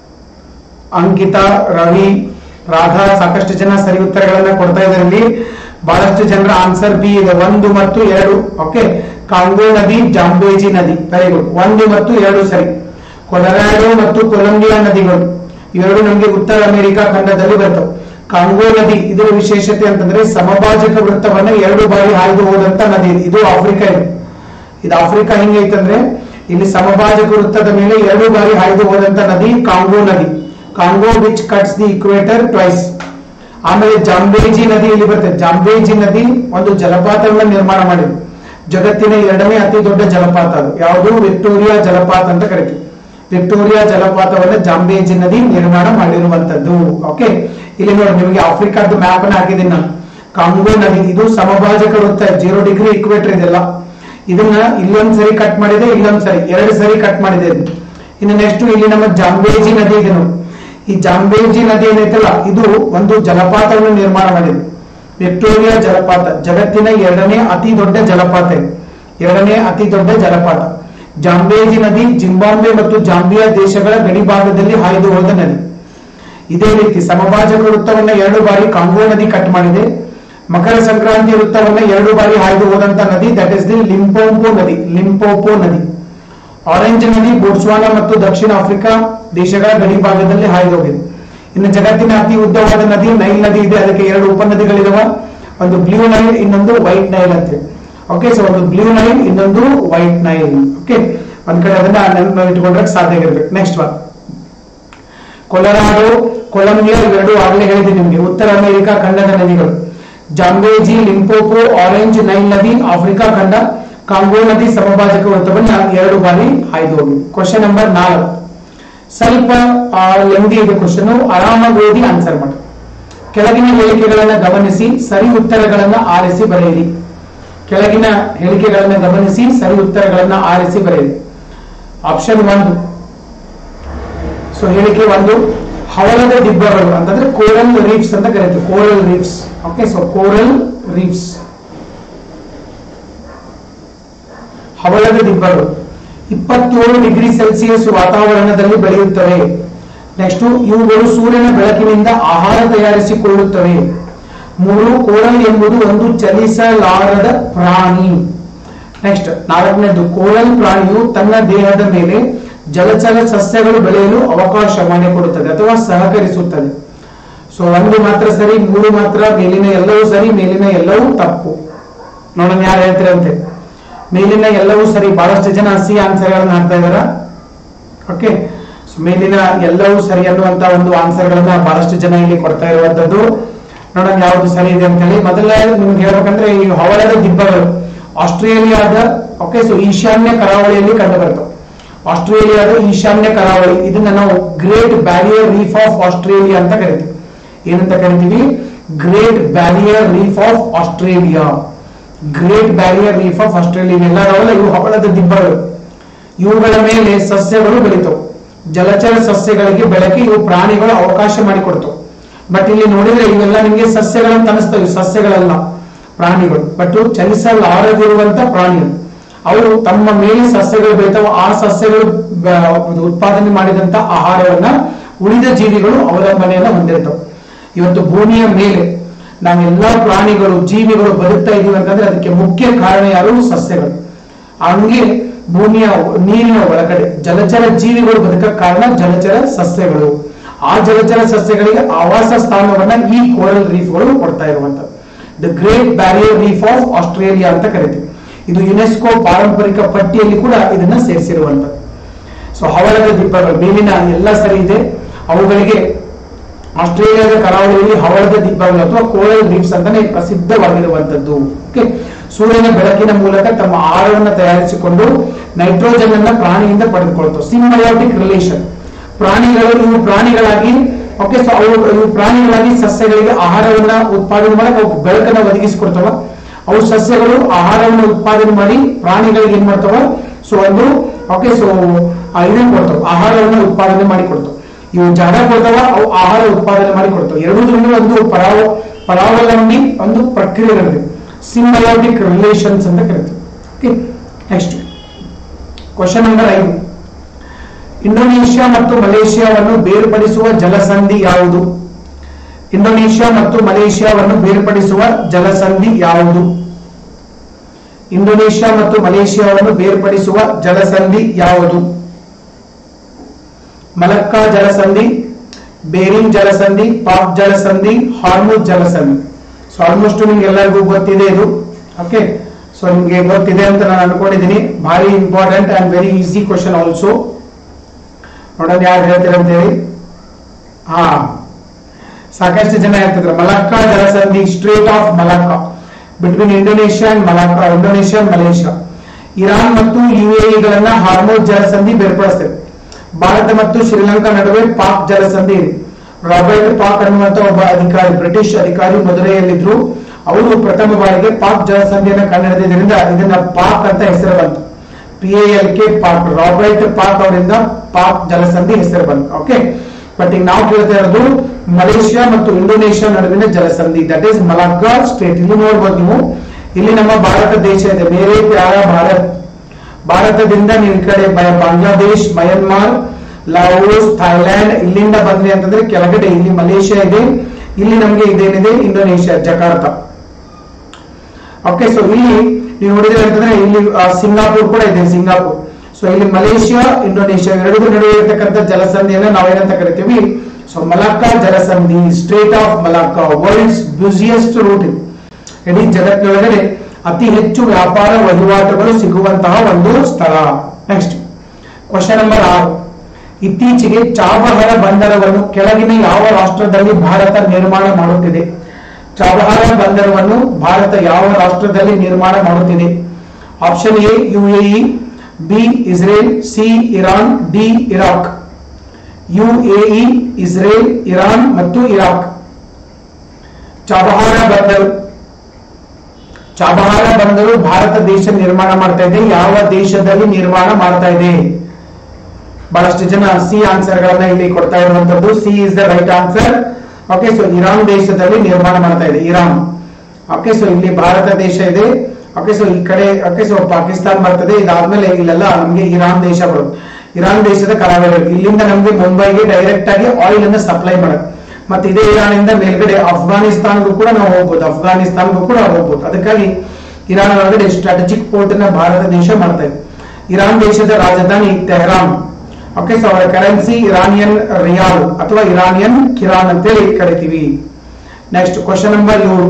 Ankita, Ravi, Radha. ಸಾಕಷ್ಟು ಜನ ಸರಿ ಉತ್ತರಗಳನ್ನ ಕೊಡ್ತಾ ಇದ್ದಾರೆ. ಇಲ್ಲಿ ಬಹಳಷ್ಟು ಜನರ ಆನ್ಸರ್ ಬಿ ಇದೆ, ಒಂದು ಮತ್ತು ಎರಡು. ಓಕೆ, ಕಾಂಗೋ ನದಿ, ಜಾಂಬೇಜಿ ನದಿ, ವೆರಿ ಗುಡ್. ಒಂದು ಮತ್ತು ಎರಡು ಸರಿ. ಕೊಲರಾಡೋ ಮತ್ತು ಕೊಲಂಬಿಯಾ ನದಿಗಳು ಇವೆರಡು ನಮಗೆ ಉತ್ತರ ಅಮೆರಿಕಾ ಖಂಡದಲ್ಲಿ ಬರ್ತವೆ. ಕಾಂಗೋ ನದಿ ಇದರ ವಿಶೇಷತೆ ಅಂತಂದ್ರೆ ಸಮಭಾಜಕ ವೃತ್ತವನ್ನ ಎರಡು ಬಾರಿ ಹಾಯ್ದು ಹೋದಂತ ನದಿ. ಇದು ಆಫ್ರಿಕಾ ಇದೆ. ಇದು ಆಫ್ರಿಕಾ ಹೆಂಗೈತಂದ್ರೆ ಇಲ್ಲಿ ಸಮಭಾಜಕ ವೃತ್ತದ ಮೇಲೆ ಎರಡು ಬಾರಿ ಹಾಯ್ದು ಹೋದಂತ ನದಿ ಕಾಂಗೋ ನದಿ. Congo which cuts the equator twice. ಆಮೇಲೆ ಜಾಂಬೇಜಿ ನದಿ ಇಲ್ಲಿ ಬರ್ತದೆ. ಜಾಂಬೇಜಿ ನದಿ ಒಂದು ಜಲಪಾತವನ್ನ ನಿರ್ಮಾಣ ಮಾಡಿದೆ. ಜಗತ್ತಿನ ಎರಡನೇ ಅತಿ ದೊಡ್ಡ ಜಲಪಾತ ಅದು. ಯಾವುದು? ವಿಕ್ಟೋರಿಯಾ ಜಲಪಾತ ಅಂತ ಕರಿತೀವಿ. ವಿಕ್ಟೋರಿಯಾ ಜಲಪಾತವನ್ನ ಜಾಂಬೇಜಿ ನದಿ ನಿರ್ಮಾಣ ಮಾಡಿರುವಂತದ್ದು. ಓಕೆ, ಇಲ್ಲಿ ನೋಡಿ ನಿಮಗೆ ಆಫ್ರಿಕಾದ ಮ್ಯಾಪ್ ಅನ್ನ ಹಾಕಿದ್ದೀನಿ ನಾನು. ಕಾಂಗೋ ನದಿ ಇದು ಸಮಭಾಜಕ ವೃತ್ತ, ಜೀರೋ ಡಿಗ್ರಿ ಇಕ್ವೇಟರ್ ಇದೆಲ್ಲ. ಇದನ್ನ ಇಲ್ಲೊಂದ್ ಸರಿ ಕಟ್ ಮಾಡಿದೆ, ಇಲ್ಲೊಂದ್ ಸರಿ, ಎರಡು ಸರಿ ಕಟ್ ಮಾಡಿದೆ. ಇನ್ನು ನೆಕ್ಸ್ಟ್ ಇಲ್ಲಿ ನಮ್ಮ ಜಾಂಬೇಜಿ ನದಿ ಇದೆ ನೋಡಿ. ಈ ಜಾಂಬೇಜಿ ನದಿ ಏನೈತಲ್ಲ ಇದು ಒಂದು ಜಲಪಾತವನ್ನು ನಿರ್ಮಾಣ ಮಾಡಿದೆ. ವಿಕ್ಟೋರಿಯಾ ಜಲಪಾತ ಜಗತ್ತಿನ ಎರಡನೇ ಅತಿ ದೊಡ್ಡ ಜಲಪಾತ. ಎರಡನೇ ಅತಿ ದೊಡ್ಡ ಜಲಪಾತ ಜಾಂಬೇಜಿ ನದಿ ಜಿಂಬಾಬ್ವೆ ಮತ್ತು ಜಾಂಬಿಯಾ ದೇಶಗಳ ಗಡಿ ಭಾಗದಲ್ಲಿ ಹಾಯ್ದು ಹೋದ ನದಿ. ಇದೇ ರೀತಿ ಸಮಭಾಜಕ ವೃತ್ತವನ್ನ ಎರಡು ಬಾರಿ ಕಾಂಗೋ ನದಿ ಕಟ್ ಮಾಡಿದೆ. ಮಕರ ಸಂಕ್ರಾಂತಿ ವೃತ್ತವನ್ನ ಎರಡು ಬಾರಿ ಹಾಯ್ದು ಹೋದಂತ ನದಿ ದಟ್ ಇಸ್ ದಿ ಲಿಂಪೋಪೋ ನದಿ. ಲಿಂಪೋಪೋ ನದಿ. ಆರೆಂಜ್ ನದಿ ಬೋಟ್ಸ್ವಾನಾ ಮತ್ತು ದಕ್ಷಿಣ ಆಫ್ರಿಕಾ ದೇಶಗಳ ಗಡಿ ಭಾಗದಲ್ಲಿ ಹಾಯ್ದು ಹೋಗಿದೆ. ಇನ್ನು ಜಗತ್ತಿನ ಅತಿ ಉದ್ದವಾದ ನದಿ ನೈಲ್ ನದಿ ಇದೆ. ಅದಕ್ಕೆ ಎರಡು ಉಪನದಿಗಳಿದಾವ, ಒಂದು ಬ್ಲೂ ನೈಲ್, ಇನ್ನೊಂದು ವೈಟ್ ನೈಲ್ ಅಂತ. ಓಕೆ, ಸೊ ಒಂದು ಬ್ಲೂ ನೈಲ್, ಇನ್ನೊಂದು ವೈಟ್ ನೈಲ್. ಓಕೆ, ಒಂದ್ ಕಡೆ ಅದನ್ನ ನೆನಪು ಇಟ್ಕೊಂಡ್ರೆ ಸಾಧ್ಯ ಇರಬೇಕು. ನೆಕ್ಸ್ಟ್ ಒನ್ ಕೊಲರಾಡೋ, ಕೊಲಂಬಿಯಾ ಇವೆರಡು ಆಗಲೇ ಹೇಳಿದ್ದೀನಿ ನಿಮಗೆ ಉತ್ತರ ಅಮೆರಿಕಾ ಖಂಡದ ನದಿಗಳು. ಜಾಂಬೇಜಿ, ಲಿಂಪೋಪೋ, ಆರೆಂಜ್ ನೈಲ್ ನದಿ ಆಫ್ರಿಕಾ ಖಂಡ. ಕಾಂಗೋ ನದಿ ಸಮಭಾಜಕ ವೃತ್ತವನ್ನ ಎರಡು ಬಾರಿ ಹಾಯ್ದು ಹೋಗಿದೆ. ಕ್ವಶನ್ ನಂಬರ್ ನಾಲ್ಕು ಸ್ವಲ್ಪ ಲೆಂದಿ ಇದೆ ಕ್ವಶನ್, ಆರಾಮಾಗಿ ಓದಿ ಆನ್ಸರ್ ಮಾಡಿ. ಕೆಳಗಿನ ಹೇಳಿಕೆಗಳನ್ನ ಗಮನಿಸಿ ಸರಿ ಉತ್ತರಗಳನ್ನ ಆರಿಸಿ ಬರೆಯಿರಿ. ಕೆಳಗಿನ ಹೇಳಿಕೆಗಳನ್ನ ಗಮನಿಸಿ ಸರಿ ಉತ್ತರಗಳನ್ನ ಆರಿಸಿ ಬರೆಯಿರಿ. ಆಪ್ಷನ್ ಒಂದು. ಸೊ ಹೇಳಿಕೆ ಒಂದು, ಹವಳದ ದಿಬ್ಬಗಳು ಅಂತಂದ್ರೆ ಕೋರಲ್ ರೀಫ್ಸ್ ಅಂತ ಕರೀತೀವಿ. Coral reefs. Okay, so coral reefs ಹವಳದ ದಿಬ್ಬಗಳು ಇಪ್ಪತ್ತೇಳು ಡಿಗ್ರಿ ಸೆಲ್ಸಿಯಸ್ ವಾತಾವರಣದಲ್ಲಿ ಬೆಳೆಯುತ್ತವೆ. ನೆಕ್ಸ್ಟ್, ಇವುಗಳು ಸೂರ್ಯನ ಬೆಳಕಿನಿಂದ ಆಹಾರ ತಯಾರಿಸಿಕೊಳ್ಳುತ್ತವೆ. ಮೂರು, ಕೋರಲ್ ಎಂಬುದು ಒಂದು ಚಲಿಸಲಾರದ ಪ್ರಾಣಿ. ನೆಕ್ಸ್ಟ್ ನಾಲ್ಕನೇದು, ಕೋರಲ್ ಪ್ರಾಣಿಯು ತನ್ನ ದೇಹದ ಮೇಲೆ ಜಲಚರ ಸಸ್ಯಗಳು ಬೆಳೆಯಲು ಅವಕಾಶ ಮಾಡಿಕೊಡುತ್ತದೆ ಅಥವಾ ಸಹಕರಿಸುತ್ತದೆ. ಸೊ ಒಂದು ಮಾತ್ರ ಸರಿ, ಮೂರು ಮಾತ್ರ, ಮೇಲಿನ ಎಲ್ಲವೂ ಸರಿ, ಮೇಲಿನ ಎಲ್ಲವೂ ತಪ್ಪು. ನೋಡೋಣ ಯಾರು ಹೇಳ್ತಿರಂತೆ. ಮೇಲಿನ ಎಲ್ಲವೂ ಸರಿ, ಬಹಳಷ್ಟು ಜನ ಸಿ ಆನ್ಸರ್ ಗಳನ್ನ ಹಾಕ್ತಾ ಇದಾರ. ಓಕೆ, ಮೇಲಿನ ಎಲ್ಲವೂ ಸರಿ ಅನ್ನುವಂತ ಒಂದು ಆನ್ಸರ್ ಗಳನ್ನ ಬಹಳಷ್ಟು ಜನ ಇಲ್ಲಿ ಕೊಡ್ತಾ ಇರುವಂತದ್ದು. ನೋಡೋಣ ಯಾವ್ದು ಸರಿ ಇದೆ ಅಂತ ಹೇಳಿ. ಮೊದಲ ನಿಮ್ಗೆ ಹೇಳ್ಬೇಕಂದ್ರೆ ಈ ಹವಳದ ದಿಬ್ಬಗಳು ಆಸ್ಟ್ರೇಲಿಯಾದ ಓಕೆ ಸೊ ಈಶಾನ್ಯ ಕರಾವಳಿಯಲ್ಲಿ ಕಂಡು ಬರ್ತವೆ. ಆಸ್ಟ್ರೇಲಿಯಾದ ಈಶಾನ್ಯ ಕರಾವಳಿ, ಇದನ್ನ ನಾವು great barrier reef of Australia ಅಂತ ಕರಿತೀವಿ. ಏನಂತ ಕರಿತೀವಿ? Great barrier reef of Australia. Great barrier reef of Australia ಎಲ್ಲರವಲ್ಲ ಇವು ಹವಳದ ದಿಬ್ಬಗಳು. ಇವುಗಳ ಮೇಲೆ ಸಸ್ಯಗಳು ಬೆಳೀತವೆ. ಜಲಚರ ಸಸ್ಯಗಳಿಗೆ ಬೆಳಕಿ ಇವು ಪ್ರಾಣಿಗಳು ಅವಕಾಶ ಮಾಡಿಕೊಡ್ತವೆ. ಬಟ್ ಇಲ್ಲಿ ನೋಡಿದ್ರೆ ಇವೆಲ್ಲ ನಿಮಗೆ ಸಸ್ಯಗಳಂತ ಅನಿಸ್ತವೆ, ಸಸ್ಯಗಳಲ್ಲ ಪ್ರಾಣಿಗಳು. ಬಟ್ ಚಲಿಸಲಾರದಿರುವಂತ ಪ್ರಾಣಿಗಳು. ಅವರು ತಮ್ಮ ಮೇಲೆ ಸಸ್ಯಗಳು ಬೆಳಿತಾವ, ಆ ಸಸ್ಯಗಳು ಉತ್ಪಾದನೆ ಮಾಡಿದಂತ ಆಹಾರವನ್ನ ಉಳಿದ ಜೀವಿಗಳು ಅವಲಂಬನೆಯನ್ನ ಹೊಂದಿರ್ತವೆ. ಇವತ್ತು ಭೂಮಿಯ ಮೇಲೆ ನಾವೆಲ್ಲಾ ಪ್ರಾಣಿಗಳು ಜೀವಿಗಳು ಬದುಕ್ತಾ ಇದೀವಿ ಅಂತಂದ್ರೆ ಅದಕ್ಕೆ ಮುಖ್ಯ ಕಾರಣ ಯಾರು? ಸಸ್ಯಗಳು. ಹಂಗೆ ಭೂಮಿಯ ನೀರಿನ ಒಳಗಡೆ ಜಲಚರ ಜೀವಿಗಳು ಬದುಕ ಕಾರಣ ಜಲಚರ ಸಸ್ಯಗಳು. ಆ ಜಲಚರ ಸಸ್ಯಗಳಿಗೆ ಆವಾಸ ಸ್ಥಾನವನ್ನ ಈ ಕೋರಲ್ ರೀಫ್ಗಳು ಕೊಡ್ತಾ ಇರುವಂತದ್ದು. The great barrier reef of Australia ಅಂತ ಕರಿತೀವಿ. ಇದು ಯುನೆಸ್ಕೋ ಪಾರಂಪರಿಕ ಪಟ್ಟಿಯಲ್ಲಿ ಕೂಡ ಇದನ್ನ ಸೇರಿಸಿರುವಂತದ್ದು. ಸೊ ಹವಳದ ದಿಬ್ಬಗಳು ಮೇಲಿನ ಎಲ್ಲ ಸರಿ ಇದೆ, ಅವುಗಳಿಗೆ ಆಸ್ಟ್ರೇಲಿಯಾದ ಕರಾವಳಿಯಲ್ಲಿ ಹವಳದ ದಿಬ್ಬಗಳು ಅಥವಾ ಕೋರಲ್ ರೀಫ್ಸ್ ಅಂತಾನೆ ಪ್ರಸಿದ್ಧವಾಗಿರುವಂತದ್ದು. ಓಕೆ, ಸೂರ್ಯನ ಬೆಳಕಿನ ಮೂಲಕ ತಮ್ಮ ಆಹಾರವನ್ನು ತಯಾರಿಸಿಕೊಂಡು ನೈಟ್ರೋಜನ್ ಅನ್ನ ಪ್ರಾಣಿಯಿಂದ ಪಡೆದುಕೊಳ್ತವೆ. Symbiotic relation. ಪ್ರಾಣಿಗಳು ಇವು ಪ್ರಾಣಿಗಳಾಗಿ ಓಕೆ ಸೊ ಅವು ಇವು ಪ್ರಾಣಿಗಳಾಗಿ ಸಸ್ಯಗಳಿಗೆ ಆಹಾರವನ್ನ ಉತ್ಪಾದನೆ ಮಾಡಕ್ಕೆ ಅವು ಬೆಳಕನ್ನ ಒದಗಿಸಿಕೊಡ್ತವ. ಅವು ಸಸ್ಯಗಳು ಆಹಾರವನ್ನು ಉತ್ಪಾದನೆ ಮಾಡಿ ಪ್ರಾಣಿಗಳಿಗೆ ಏನ್ ಮಾಡ್ತವ? ಸೊ ಒಂದು ಓಕೆ ಸೊ ಇದನ್ನ ಕೊಡ್ತವೆ, ಆಹಾರವನ್ನು ಉತ್ಪಾದನೆ ಮಾಡಿ ಕೊಡ್ತವೆ. ಇವು ಜಾಗ ಕೊಡ್ತಾವ, ಅವು ಆಹಾರ ಉತ್ಪಾದನೆ ಮಾಡಿ ಕೊಡ್ತವೆ. ಎರಡೂದ್ರಿಂದ ಒಂದು ಪರಾವ ಪರಾವಲಂಬಿ ಒಂದು ಪ್ರಕ್ರಿಯೆಗಳಿದೆ. ಸಿಂಬಯೋಟಿಕ್ ರಿಲೇಷನ್ಸ್ ಅಂತ ಕರಿತೀವಿ. ಓಕೆ, ನೆಕ್ಸ್ಟ್ ಕ್ವಶನ್ ನಂಬರ್ ಐದು. ಇಂಡೋನೇಷ್ಯಾ ಮತ್ತು ಮಲೇಷಿಯಾವನ್ನು ಬೇರ್ಪಡಿಸುವ ಜಲಸಂಧಿ ಯಾವುದು? ಇಂಡೋನೇಷ್ಯಾ ಮತ್ತು ಮಲೇಷಿಯಾವನ್ನು ಬೇರ್ಪಡಿಸುವ ಜಲಸಂಧಿ ಯಾವುದು? ಇಂಡೋನೇಷ್ಯಾ ಮತ್ತು ಮಲೇಷಿಯಾವನ್ನು ಬೇರ್ಪಡಿಸುವ ಜಲಸಂಧಿ ಯಾವುದು? ಮಲಕ್ಕಾ ಜಲಸಂಧಿ, ಬೇರಿಂಗ್ ಜಲಸಂಧಿ, ಪಾಕ್ ಜಲಸಂಧಿ, ಹಾರ್ಮುಜ್ ಜಲಸಂಧಿ. ಸೊ ಆಲ್ಮೋಸ್ಟ್ ನಿಮ್ಗೆ ಎಲ್ಲರಿಗೂ ಗೊತ್ತಿದೆ ಇದು. ಓಕೆ, ಸೊ ನಿಮ್ಗೆ ಗೊತ್ತಿದೆ ಅಂತ ನಾನು ಅನ್ಕೊಂಡಿದ್ದೀನಿ. ಭಾರಿ important and very easy question also. ನೋಡೋಣ ಯಾರು ಹೇಳ್ತೀರ ಅಂತ ಹೇಳಿ. ಹಾ, ಸಾಕಷ್ಟು ಜನ ಹೇಳ್ತಿದ್ರು ಮಲಕ್ಕಾ ಜಲಸಂಧಿ, strait of Malacca between Indonesia and Malacca, Indonesia and Malaysia. Iran ಮತ್ತು ಯುಎಇಗಳನ್ನ ಹಾರ್ಮುಜ್ ಜಲಸಂಧಿ ಬೇರ್ಪಡಿಸ್ತೇವೆ. ಭಾರತ ಮತ್ತು ಶ್ರೀಲಂಕಾ ನಡುವೆ ಪಾಕ್ ಜಲಸಂಧಿ ಇದೆ. ರಾಬರ್ಟ್ ಪಾಕ್ ಅನ್ನುವಂತ ಒಬ್ಬ ಅಧಿಕಾರಿ, ಬ್ರಿಟಿಷ್ ಅಧಿಕಾರಿ ಮದುರೆಯಲ್ಲಿದ್ರು. ಅವರು ಪ್ರಥಮ ಬಾರಿಗೆ ಪಾಕ್ ಜಲಸಂಧಿಯನ್ನು ಕಂಡುಹಿಡಿದ್ರಿಂದ ಇದನ್ನ ಪಾಕ್ ಅಂತ ಹೆಸರು ಬಂತು. P A L K Palk. Robert Palk ಅವರಿಂದ ಪಾಕ್ ಜಲಸಂಧಿ ಹೆಸರು ಬಂತು. ಓಕೆ, ಬಟ್ ಈಗ ನಾವು ಕೇಳ್ತಾ ಇರೋದು ಮಲೇಷಿಯಾ ಮತ್ತು ಇಂಡೋನೇಷ್ಯಾ ನಡುವಿನ ಜಲಸಂಧಿ, ದಟ್ ಈಸ್ ಮಲಕ್ಕಾ ಸ್ಟೇಟ್. ಇಲ್ಲಿ ನೋಡ್ಬೋದು ನೀವು, ಇಲ್ಲಿ ನಮ್ಮ ಭಾರತ ದೇಶ ಇದೆ. ಮೇರೆ ಪ್ಯಾರ ಭಾರತ್. ಭಾರತದಿಂದ ನೀವು ಈ ಕಡೆ ಬಾಂಗ್ಲಾದೇಶ್, ಮಯನ್ಮಾರ್, ಲಾವೋಸ್, ಥೈಲ್ಯಾಂಡ್ ಇಲ್ಲಿಂದ ಬಂದ್ರಿ ಅಂತಂದ್ರೆ ಕೆಳಗಡೆ ಇಲ್ಲಿ ಮಲೇಷಿಯಾ ಇದೆ, ಇಲ್ಲಿ ನಮಗೆ ಇದೇನಿದೆ ಇಂಡೋನೇಷ್ಯಾ, ಜಕಾರ್ತ. ಓಕೆ, ಸೊ ಇಲ್ಲಿ ನೀವು ನೋಡಿದ್ರೆ ಅಂತಂದ್ರೆ ಇಲ್ಲಿ ಸಿಂಗಾಪುರ್ ಕೂಡ ಇದೆ, ಸಿಂಗಾಪುರ್. ಸೊ ಇಲ್ಲಿ ಮಲೇಷಿಯಾ, ಇಂಡೋನೇಷ್ಯಾ ಎರಡು ನಡುವೆ ಇರತಕ್ಕಂಥ ಜಲಸಂಧಿಯನ್ನ ನಾವೇನಂತ ಕರಿತೀವಿ? ಸೊ ಮಲಕ್ಕಾ ಜಲಸಂಧಿ, strait of Malacca, world's busiest route. ಇಡೀ ಜಗತ್ತಿನೊಳಗಡೆ ಅತಿ ಹೆಚ್ಚು ವ್ಯಾಪಾರ ವಹಿವಾಟುಗಳು ಸಿಗುವಂತಹ ಒಂದು ಸ್ಥಳ. ನೆಕ್ಸ್ಟ್ ಕ್ವಶನ್ ನಂಬರ್ ಆರು. ಇತ್ತೀಚೆಗೆ ಚಾಬಹಾರ ಬಂದರವನ್ನು ಕೆಳಗಿನ ಯಾವ ರಾಷ್ಟ್ರದಲ್ಲಿ ಭಾರತ ನಿರ್ಮಾಣ ಮಾಡುತ್ತಿದೆ? ಚಾಬಹಾರ ಬಂದರವನ್ನು ಭಾರತ ಯಾವ ರಾಷ್ಟ್ರದಲ್ಲಿ ನಿರ್ಮಾಣ ಮಾಡುತ್ತಿದೆ? Option A UAE, B Israel, C Iran, D Iraq. UAE, Israel, Iran ಮತ್ತು ಇರಾಕ್. ಚಾಬಹಾರ ಬಂದರು ಚಾಬಹಾರ ಬಂದರು ಭಾರತ ದೇಶ ನಿರ್ಮಾಣ ಮಾಡ್ತಾ ಇದೆ. ಯಾವ ದೇಶದಲ್ಲಿ ನಿರ್ಮಾಣ ಮಾಡ್ತಾ ಇದೆ? ಬಹಳಷ್ಟು ಜನ ಸಿ ಆನ್ಸರ್ ಗಳನ್ನ ಇಲ್ಲಿ ಕೊಡ್ತಾ ಇರುವಂತದ್ದು. C is the right answer. Okay, so Iran ದೇಶದಲ್ಲಿ ನಿರ್ಮಾಣ ಮಾಡ್ತಾ ಇದೆ, ಇರಾನ್. ಓಕೆ, ಸೊ ಇಲ್ಲಿ ಭಾರತ ದೇಶ ಇದೆ. ಓಕೆ, ಸೊ ಈ ಕಡೆ ಓಕೆ ಸೊ ಪಾಕಿಸ್ತಾನ್ ಬರ್ತದೆ. ಇದಾದ್ಮೇಲೆ ಇಲ್ಲೆಲ್ಲ ನಮ್ಗೆ ಇರಾನ್ ದೇಶ ಬರುತ್ತೆ. ಇರಾನ್ ದೇಶದ ಕರಾವಳಿ, ಇಲ್ಲಿಂದ ನಮ್ಗೆ ಮುಂಬೈಗೆ ಡೈರೆಕ್ಟ್ ಆಗಿ ಆಯಿಲ್ ಅನ್ನು ಸಪ್ಲೈ ಮಾಡುತ್ತೆ. ಮತ್ತೆ ಇದೇ ಇರಾನ್ ಇಂದ ಮೇಲ್ಗಡೆ ಅಫ್ಘಾನಿಸ್ತಾನ್ಗೂ ಕೂಡ ನಾವು ಹೋಗ್ಬೋದು, ಅಫ್ಘಾನಿಸ್ತಾನ್ಗೂ ಕೂಡ ಹೋಗ್ಬೋದು. ಅದಕ್ಕಾಗಿ ಇರಾನ್ ಒಳಗಡೆ ಸ್ಟ್ರಾಟಜಿಕ್ ಪೋರ್ಟ್ ಅನ್ನ ಭಾರತ ದೇಶ ಮಾಡ್ತಾ ಇದೆ. ಇರಾನ್ ದೇಶದ ರಾಜಧಾನಿ ತೆಹರಾನ್. ಓಕೆ, ಸೊ ಅವರ ಕರೆನ್ಸಿ ಇರಾನಿಯನ್ ರಿಯಾಲ್ ಅಥವಾ ಇರಾನಿಯನ್ ಕಿರಾನ್ ಅಂತೇಳಿ ಕರಿತೀವಿ. ನೆಕ್ಸ್ಟ್ ಕ್ವಶನ್ ನಂಬರ್ ಏಳು.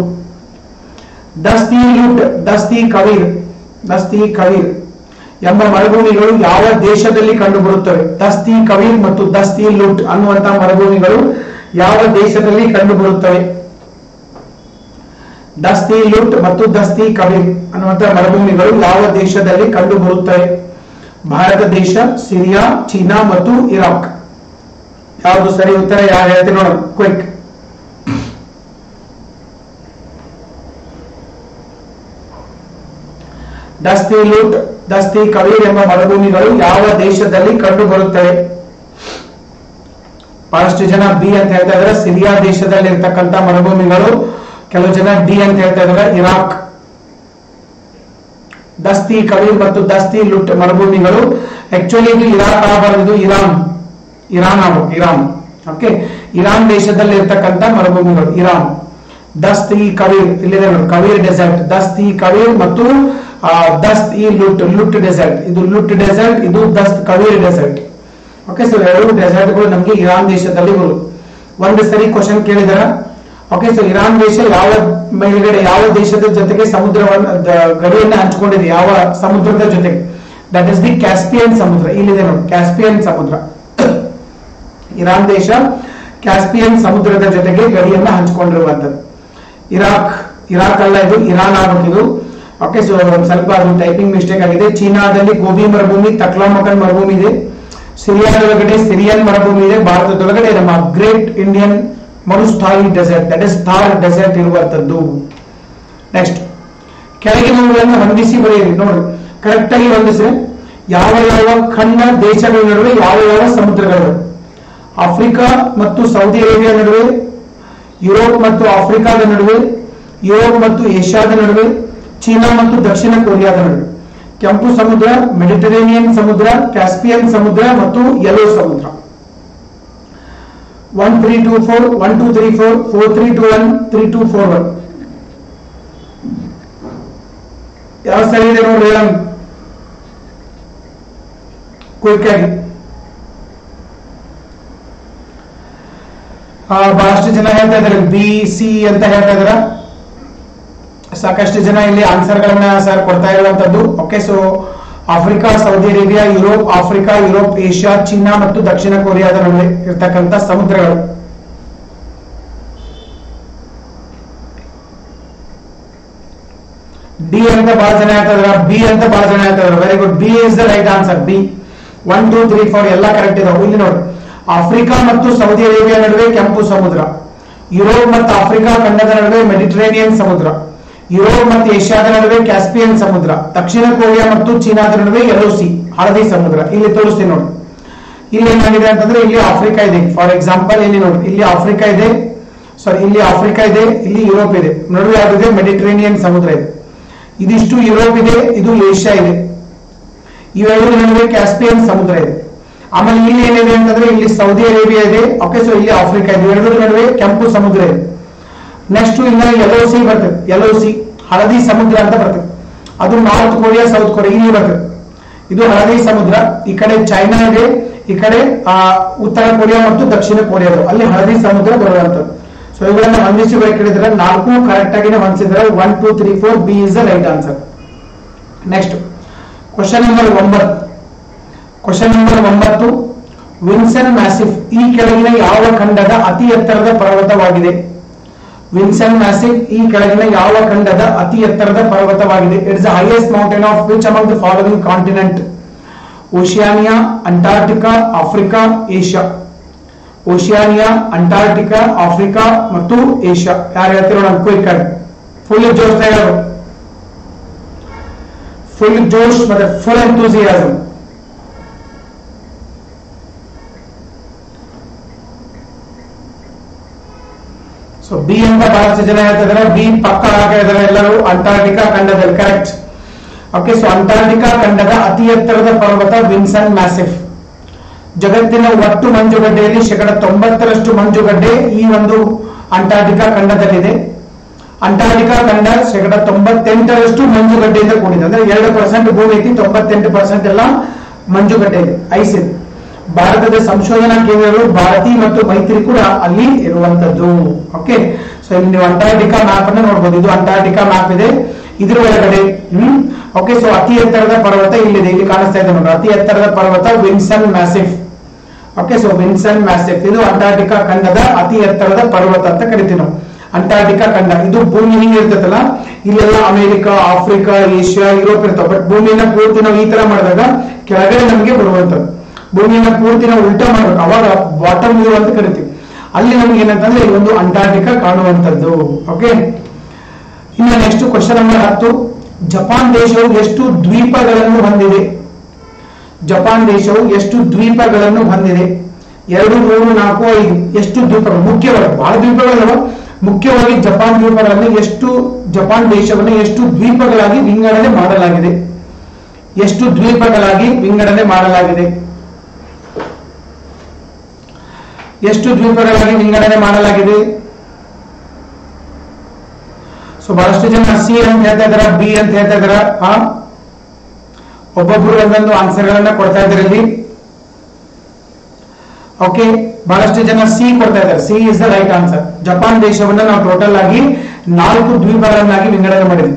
ದಸ್ತಿ ಲುಟ್, ದಸ್ತಿ ಕವೀರ್, ದಸ್ತಿ ಕವೀರ್ ಎಂಬ ಮರುಭೂಮಿಗಳು ಯಾವ ದೇಶದಲ್ಲಿ ಕಂಡು ಬರುತ್ತವೆ? ದಸ್ತಿ ಕವೀರ್ ಮತ್ತು ದಸ್ತಿ ಲುಟ್ ಅನ್ನುವಂತಹ ಮರುಭೂಮಿಗಳು ಯಾವ ದೇಶದಲ್ಲಿ ಕಂಡು ಬರುತ್ತವೆ? ದಸ್ತಿ ಲುಟ್ ಮತ್ತು ದಸ್ತಿ ಕವೀರ್ ಅನ್ನುವಂತಹ ಮರುಭೂಮಿಗಳು ಯಾವ ದೇಶದಲ್ಲಿ ಕಂಡು ಬರುತ್ತವೆ? ಭಾರತ ದೇಶ, ಸಿರಿಯಾ, ಚೀನಾ ಮತ್ತು ಇರಾಕ್. ಯಾವುದು ಸರಿ ಉತ್ತರ? ಯಾರು ಹೇಳ್ತೀವಿ ನೋಡೋಣ, ಕ್ವಿಕ್. ದಸ್ತಿ ಲುಟ್, ದಸ್ತಿ ಕವೀರ್ ಎಂಬ ಮರುಭೂಮಿಗಳು ಯಾವ ದೇಶದಲ್ಲಿ ಕಂಡು ಬರುತ್ತವೆ? ಬಹಳಷ್ಟು ಜನ ಬಿ ಅಂತ ಹೇಳ್ತಾ ಇದ್ದಾರೆ, ಸಿರಿಯಾ ದೇಶದಲ್ಲಿ ಇರ್ತಕ್ಕಂಥ ಮರುಭೂಮಿಗಳು. ಕೆಲವು ಜನ ಡಿ ಅಂತ ಹೇಳ್ತಾ ಇದ್ದಾರೆ, ಇರಾಕ್. ದಸ್ತಿ ಕವೀರ್ ಮತ್ತು ದಸ್ತಿ ಲುಟ್ ಮರುಭೂಮಿಗಳು. ಆಕ್ಚುಲಿ ಇದು ಇರಾಕ್ ಆಗಬಾರದು, ಇರಾನ್ ಇರಾನ್ ಆಗಬೇಕು, ಇರಾನ್. ಓಕೆ, ಇರಾನ್ ದೇಶದಲ್ಲಿ ಇರ್ತಕ್ಕಂಥ ಮರುಭೂಮಿಗಳು ಇರಾನ್. ದಸ್ತ್ ಇ ಕವೀರ್ ಇಲ್ಲಿದೆ ನೋಡಿ, ಕವೀರ್ ಡೆಸರ್ಟ್, ದಸ್ತ್ ಇ ಕವೀರ್ ಮತ್ತು ದಸ್ತ್ ಇ ಲುಟ್ ಲುಟ್ ಡೆಸರ್ಟ್. ಇದು ಲುಟ್ ಡೆಸರ್ಟ್, ಇದು Dasht Kavir desert. Okay, so ಎರಡು ಡೆಸರ್ಟ್ಗಳು ನಮಗೆ ಇರಾನ್ ದೇಶದಲ್ಲಿ ಬರುವುದು. ಒಂದು ಸರಿ ಕ್ವಶನ್ ಕೇಳಿದಾರ. ಓಕೆ, ಸೊ ಇರಾನ್ ದೇಶ ಯಾವ ಮೇಲ್ಗಡೆ ಯಾವ ದೇಶದ ಜೊತೆಗೆ ಸಮುದ್ರವನ್ನು ಗಡಿಯನ್ನು ಹಂಚಿಕೊಂಡಿದೆ, ಯಾವ ಸಮುದ್ರದ ಜೊತೆಗೆ? ದಟ್ ಇಸ್ ದಿ ಕ್ಯಾಸ್ಪಿಯನ್ ಸಮುದ್ರ. ಇಲ್ಲಿದೆ ನೋಡಿ, ಕ್ಯಾಸ್ಪಿಯನ್ ಸಮುದ್ರ. ಇರಾನ್ ದೇಶ ಕ್ಯಾಸ್ಪಿಯನ್ ಸಮುದ್ರದ ಜೊತೆಗೆ ಗಡಿಯನ್ನ ಹಂಚಿಕೊಂಡಿರುವಂತದ್ದು. ಇರಾಕ್ ಇರಾಕ್ ಅಲ್ಲ, ಇದು ಇರಾನ್ ಆಗಬೇಕಿದು. ಓಕೆ, ಸೊ ಸ್ವಲ್ಪ ಅದು ಟೈಪಿಂಗ್ ಮಿಸ್ಟೇಕ್ ಆಗಿದೆ. ಚೀನಾದಲ್ಲಿ ಗೋಬಿ ಮರುಭೂಮಿ, ತಕ್ಲಾಮಕನ್ ಮರುಭೂಮಿ ಇದೆ. ಸಿರಿಯಾದೊಳಗಡೆ ಸಿರಿಯನ್ ಮರುಭೂಮಿ ಇದೆ. ಭಾರತದೊಳಗಡೆ ನಮ್ಮ ಗ್ರೇಟ್ ಇಂಡಿಯನ್ ಮರುಸ್ಥಾಯಿ desert, that is Thar desert ಇರುವಂತದ್ದು. ನೆಕ್ಸ್ಟ್, ಕೆಳಗಿನವುಗಳನ್ನು ಹೊಂದಿಸಿ ಬರೆಯಿರಿ. ನೋಡಿ, ಕರೆಕ್ಟ್ ಆಗಿ ಹೊಂದಿಸಿ. ಯಾವ ಯಾವ ಖಂಡ ದೇಶಗಳ ನಡುವೆ ಯಾವ ಯಾವ ಸಮುದ್ರಗಳು? ಆಫ್ರಿಕಾ ಮತ್ತು ಸೌದಿ ಅರೇಬಿಯಾ ನಡುವೆ, ಯುರೋಪ್ ಮತ್ತು ಆಫ್ರಿಕಾದ ನಡುವೆ, ಯುರೋಪ್ ಮತ್ತು ಏಷ್ಯಾದ ನಡುವೆ, ಚೀನಾ ಮತ್ತು ದಕ್ಷಿಣ ಕೊರಿಯಾದ ನಡುವೆ. ಕೆಂಪು ಸಮುದ್ರ, ಮೆಡಿಟರೇನಿಯನ್ ಸಮುದ್ರ, ಕ್ಯಾಸ್ಪಿಯನ್ ಸಮುದ್ರ ಮತ್ತು ಯೆಲ್ಲೋ ಸಮುದ್ರ. One three two four one two three four four three two one three two four one ಯಾವ ಸರಿ ಇದೆ ನೋಡಿ ಹೇಳೋಣ ಕ್ವಿಕ್ ಆಗಿ. ಬಹಳಷ್ಟು ಜನ ಹೇಳ್ತಾ ಇದ್ದಾರೆ ಬಿ ಸಿ ಅಂತ ಹೇಳ್ತಾ ಇದಾರ. ಸಾಕಷ್ಟು ಜನ ಇಲ್ಲಿ ಆನ್ಸರ್ ಗಳನ್ನ ಸರ್ ಕೊಡ್ತಾ ಇರುವಂತದ್ದು. Okay, so Africa, Saudi Arabia, Europe, Africa, Europe, Asia, China ಮತ್ತು ದಕ್ಷಿಣ ಕೊರಿಯಾದ ನಡುವೆ ಇರ್ತಕ್ಕಂಥ ಸಮುದ್ರಗಳು. ಡಿ ಅಂತ ಬಹಳ ಜನ ಹೇಳ್ತಾ ಇದಾರೆ, ಬಿ ಅಂತ ಬಹಳ ಜನ ಹೇಳ್ತಾ ಇದಾರೆ. Very good, B is the right answer. B one two three four ಎಲ್ಲ ಕರೆಕ್ಟ್ ಇದಾವೆ. ಇಲ್ಲಿ ನೋಡಿ, ಆಫ್ರಿಕಾ ಮತ್ತು ಸೌದಿ ಅರೇಬಿಯಾ ನಡುವೆ ಕೆಂಪು ಸಮುದ್ರ, ಯುರೋಪ್ ಮತ್ತು ಆಫ್ರಿಕಾ ಖಂಡದ ನಡುವೆ ಮೆಡಿಟರೇನಿಯನ್ ಸಮುದ್ರ, ಯುರೋಪ್ ಮತ್ತು ಏಷ್ಯಾದ ನಡುವೆ ಕ್ಯಾಸ್ಪಿಯನ್ ಸಮುದ್ರ, ದಕ್ಷಿಣ ಕೊರಿಯಾ ಮತ್ತು ಚೀನಾದ ನಡುವೆ ಯೆಲ್ಲೋ ಸಿ ಹಳದಿ ಸಮುದ್ರ. ಇಲ್ಲಿ ತೋರಿಸ್ತೀನಿ ನೋಡಿ. ಇಲ್ಲಿ ಏನಾಗಿದೆ ಅಂತಂದ್ರೆ ಇಲ್ಲಿ ಆಫ್ರಿಕಾ ಇದೆ. ಫಾರ್ ಎಕ್ಸಾಂಪಲ್ ಇಲ್ಲಿ ನೋಡಿ, ಇಲ್ಲಿ ಆಫ್ರಿಕಾ ಇದೆ, ಸಾರಿ ಇಲ್ಲಿ ಆಫ್ರಿಕಾ ಇದೆ, ಇಲ್ಲಿ ಯುರೋಪ್ ಇದೆ, ನಡುವೆ ಯಾವ್ದಿದೆ? ಮೆಡಿಟರೇನಿಯನ್ ಸಮುದ್ರ ಇದೆ. ಇದಿಷ್ಟು ಯುರೋಪ್ ಇದೆ, ಇದು ಏಷ್ಯಾ ಇದೆ, ಇವೆರಡರ ನಡುವೆ ಕ್ಯಾಸ್ಪಿಯನ್ ಸಮುದ್ರ ಇದೆ. ಆಮೇಲೆ ಇಲ್ಲಿ ಏನಿದೆ ಅಂತಂದ್ರೆ ಇಲ್ಲಿ ಸೌದಿ ಅರೇಬಿಯಾ ಇದೆ. ಓಕೆ, ಸೊ ಇಲ್ಲಿ ಆಫ್ರಿಕಾ ಇದೆ, ಇವೆರಡರ ನಡುವೆ ಕೆಂಪು ಸಮುದ್ರ ಇದೆ. ನೆಕ್ಸ್ಟ್ ಇನ್ನ ಯೆಲ್ಲೋ ಸಿ ಬರ್ತದೆ, ಯೆಲ್ಲೋ ಸಿ ಹಳದಿ ಸಮುದ್ರ ಅಂತ ಬರ್ತದೆ. ಅದು ನಾರ್ತ್ ಕೊರಿಯಾ, ಸೌತ್ ಕೊರಿಯಾ ಇಲ್ಲಿ ಬರ್ತದೆ. ಇದು ಹಳದಿ ಸಮುದ್ರ. ಈ ಕಡೆ ಚೈನಾ ಇದೆ, ಈ ಕಡೆ ಆ ಉತ್ತರ ಕೊರಿಯಾ ಮತ್ತು ದಕ್ಷಿಣ ಕೊರಿಯಾ, ಅಲ್ಲಿ ಹಳದಿ ಸಮುದ್ರ ಬರುವಂತದ್ದು. ಸೊ ಇವುಗಳನ್ನ ಹೊಂದಿಸಿ ಬೇಕಿದ್ರೆ ನಾಲ್ಕು ಕರೆಕ್ಟ್ ಆಗಿನೇ ಹೊಂದಿಸಿದ್ರೆ one two three four B is the right answer. Next question number ಒಂಬತ್ತು. ಕ್ವಶನ್ ನಂಬರ್ ಒಂಬತ್ತು, ವಿನ್ಸನ್ ಮ್ಯಾಸಿಫ್ ಈ ಕೆಳಗಿನ ಯಾವ ಖಂಡದ ಅತಿ ಎತ್ತರದ ಪರ್ವತವಾಗಿದೆ? ವಿನ್ಸನ್ ಮ್ಯಾಸಿಫ್ ಈ ಕೆಳಗಿನ ಯಾವ ಖಂಡದ ಅತಿ ಎತ್ತರದ ಪರ್ವತವಾಗಿದೆ? It's the highest mountain of which among the following continent? Oceania, Antarctica, Africa, Asia. Oceania, Antarctica, Africa ಮತ್ತು ಏಷ್ಯಾ. ಯಾರು ಹೇಳ್ತಿರೋ ನಾನು ಕ್ವಿಕ್ ಆಗಿ ಫುಲ್ ಜೋಶ್ ಹೇಳೋದು, ಫುಲ್ ಜೋಶ್ ಮತ್ತೆ ಫುಲ್ ಎಂಥೂಸಿಯಾಸಮ್. ಸೊ ಬಿ ಅಂತ ಬಹಳಷ್ಟು ಜನ ಹೇಳ್ತಿದ್ದಾರೆ, ಬಿ ಪಕ್ಕ ಹಾಕಿದ್ದಾರೆ ಎಲ್ಲರೂ. ಅಂಟಾರ್ಟಿಕಾ ಖಂಡದಲ್ಲಿ ಕರೆಕ್ಟ್. ಓಕೆ, ಸೊ ಅಂಟಾರ್ಟಿಕಾ ಖಂಡದ ಅತಿ ಎತ್ತರದ ಪರ್ವತ ವಿನ್ಸನ್ ಮ್ಯಾಸಿಫ್. ಜಗತ್ತಿನ ಒಟ್ಟು ಮಂಜುಗಡ್ಡೆಯಲ್ಲಿ ಶೇಕಡ ತೊಂಬತ್ತರಷ್ಟು ಮಂಜುಗಡ್ಡೆ ಈ ಒಂದು ಅಂಟಾರ್ಟಿಕಾ ಖಂಡದಲ್ಲಿದೆ. ಅಂಟಾರ್ಟಿಕಾ ಖಂಡ ಶೇಕಡ ತೊಂಬತ್ತೆಂಟರಷ್ಟು ಮಂಜುಗಡ್ಡೆಯಿಂದ ಕೂಡಿದೆ. ಅಂದ್ರೆ ಎರಡು ಪರ್ಸೆಂಟ್ ಭೂಮಿ ಐತಿ, ತೊಂಬತ್ತೆಂಟು ಪರ್ಸೆಂಟ್ ಎಲ್ಲ ಮಂಜುಗಡ್ಡೆ ಇದೆ, ಐಸ್ ಇದೆ. ಭಾರತದ ಸಂಶೋಧನಾ ಕೇಂದ್ರಗಳು ಭಾರತಿ ಮತ್ತು ಮೈತ್ರಿ ಕೂಡ ಅಲ್ಲಿ ಇರುವಂತದ್ದು. ಓಕೆ, ಸೊ ಇಲ್ಲಿ ನೀವು ಅಂಟಾರ್ಟಿಕಾ ಮ್ಯಾಪ್ ಅನ್ನು ನೋಡಬಹುದು. ಇದು ಅಂಟಾರ್ಟಿಕಾ ಮ್ಯಾಪ್ ಇದೆ, ಇದ್ರ ಒಳಗಡೆ ಹ್ಮ್ ಓಕೆ, ಸೊ ಅತಿ ಎತ್ತರದ ಪರ್ವತ ಇಲ್ಲಿದೆ, ಇಲ್ಲಿ ಕಾಣಿಸ್ತಾ ಇದೆ ನೋಡಿ. ಅತಿ ಎತ್ತರದ ಪರ್ವತ Vinson Massif. Okay, so Vinson Massif ಇದು ಅಂಟಾರ್ಟಿಕಾ ಖಂಡದ ಅತಿ ಎತ್ತರದ ಪರ್ವತ ಅಂತ ಕರಿತೀವಿ ನಾವು. ಅಂಟಾರ್ಟಿಕಾ ಖಂಡ ಇದು ಭೂಮಿ ಹಿಂಗೆ ಇರ್ತೈತಲ್ಲ, ಇಲ್ಲೆಲ್ಲ ಅಮೆರಿಕಾ, ಆಫ್ರಿಕಾ, ಏಷ್ಯಾ, ಯುರೋಪ್ ಇರ್ತಾವ. ಬಟ್ ಭೂಮಿಯನ್ನ ಪೂರ್ತಿ ನಾವು ಈ ತರ ಮಾಡಿದಾಗ ಕೆಳಗಡೆ ನಮಗೆ ಬರುವಂತದ್ದು. ಭೂಮಿಯನ್ನ ಪೂರ್ತಿ ನಾವು ಉಲ್ಟಾ ಮಾಡ್ಬೇಕು, ಅವಾಗ ಬಾಟಮ್ ವ್ಯೂ ಅಂತ ಕರಿತೀವಿ. ಅಲ್ಲಿ ನಮ್ಗೆ ಏನಂತಂದ್ರೆ ಈ ಒಂದು ಅಂಟಾರ್ಟಿಕಾ ಕಾಣುವಂತದ್ದು. ಓಕೆ, ಇನ್ನು ನೆಕ್ಸ್ಟ್ ಕ್ವಶನ್ ನಂಬರ್ ಹತ್ತು. ಜಪಾನ್ ದೇಶವು ಎಷ್ಟು ದ್ವೀಪಗಳನ್ನು ಹೊಂದಿದೆ? ಜಪಾನ್ ದೇಶವು ಎಷ್ಟು ದ್ವೀಪಗಳನ್ನು ಹೊಂದಿದೆ? ಎರಡು, ಮೂರು, ನಾಲ್ಕು, ಐದು. ಎಷ್ಟು ದ್ವೀಪಗಳು? ಮುಖ್ಯವಾಗಿ ಬಹಳ ದ್ವೀಪಗಳವ. ಮುಖ್ಯವಾಗಿ ಜಪಾನ್ ದ್ವೀಪಗಳನ್ನು ಎಷ್ಟು ಜಪಾನ್ ದೇಶವನ್ನು ಎಷ್ಟು ದ್ವೀಪಗಳಾಗಿ ವಿಂಗಡಣೆ ಮಾಡಲಾಗಿದೆ? ಎಷ್ಟು ದ್ವೀಪಗಳಾಗಿ ವಿಂಗಡಣೆ ಮಾಡಲಾಗಿದೆ? ಎಷ್ಟು ದ್ವೀಪಗಳಾಗಿ ವಿಂಗಡಣೆ ಮಾಡಲಾಗಿದೆ? ಸೊ ಬಹಳಷ್ಟು ಜನ ಸಿ ಅಂತ ಹೇಳ್ತಾ ಇದಾರ, ಬಿ ಅಂತ ಹೇಳ್ತಾ ಇದಾರ. ಹಾ, ಒಬ್ಬೊಬ್ರು ಒಂದೊಂದು ಆನ್ಸರ್ ಗಳನ್ನ ಕೊಡ್ತಾ ಇದ್ದಾರೆ ಇಲ್ಲಿ. ಓಕೆ, ಬಹಳಷ್ಟು ಜನ ಸಿ ಕೊಡ್ತಾ ಇದ್ದಾರೆ. C is the right answer. Japan ದೇಶವನ್ನ ನಾವು ಟೋಟಲ್ ಆಗಿ ನಾಲ್ಕು ದ್ವೀಪಗಳನ್ನಾಗಿ ವಿಂಗಡಣೆ ಮಾಡಿದ್ವಿ.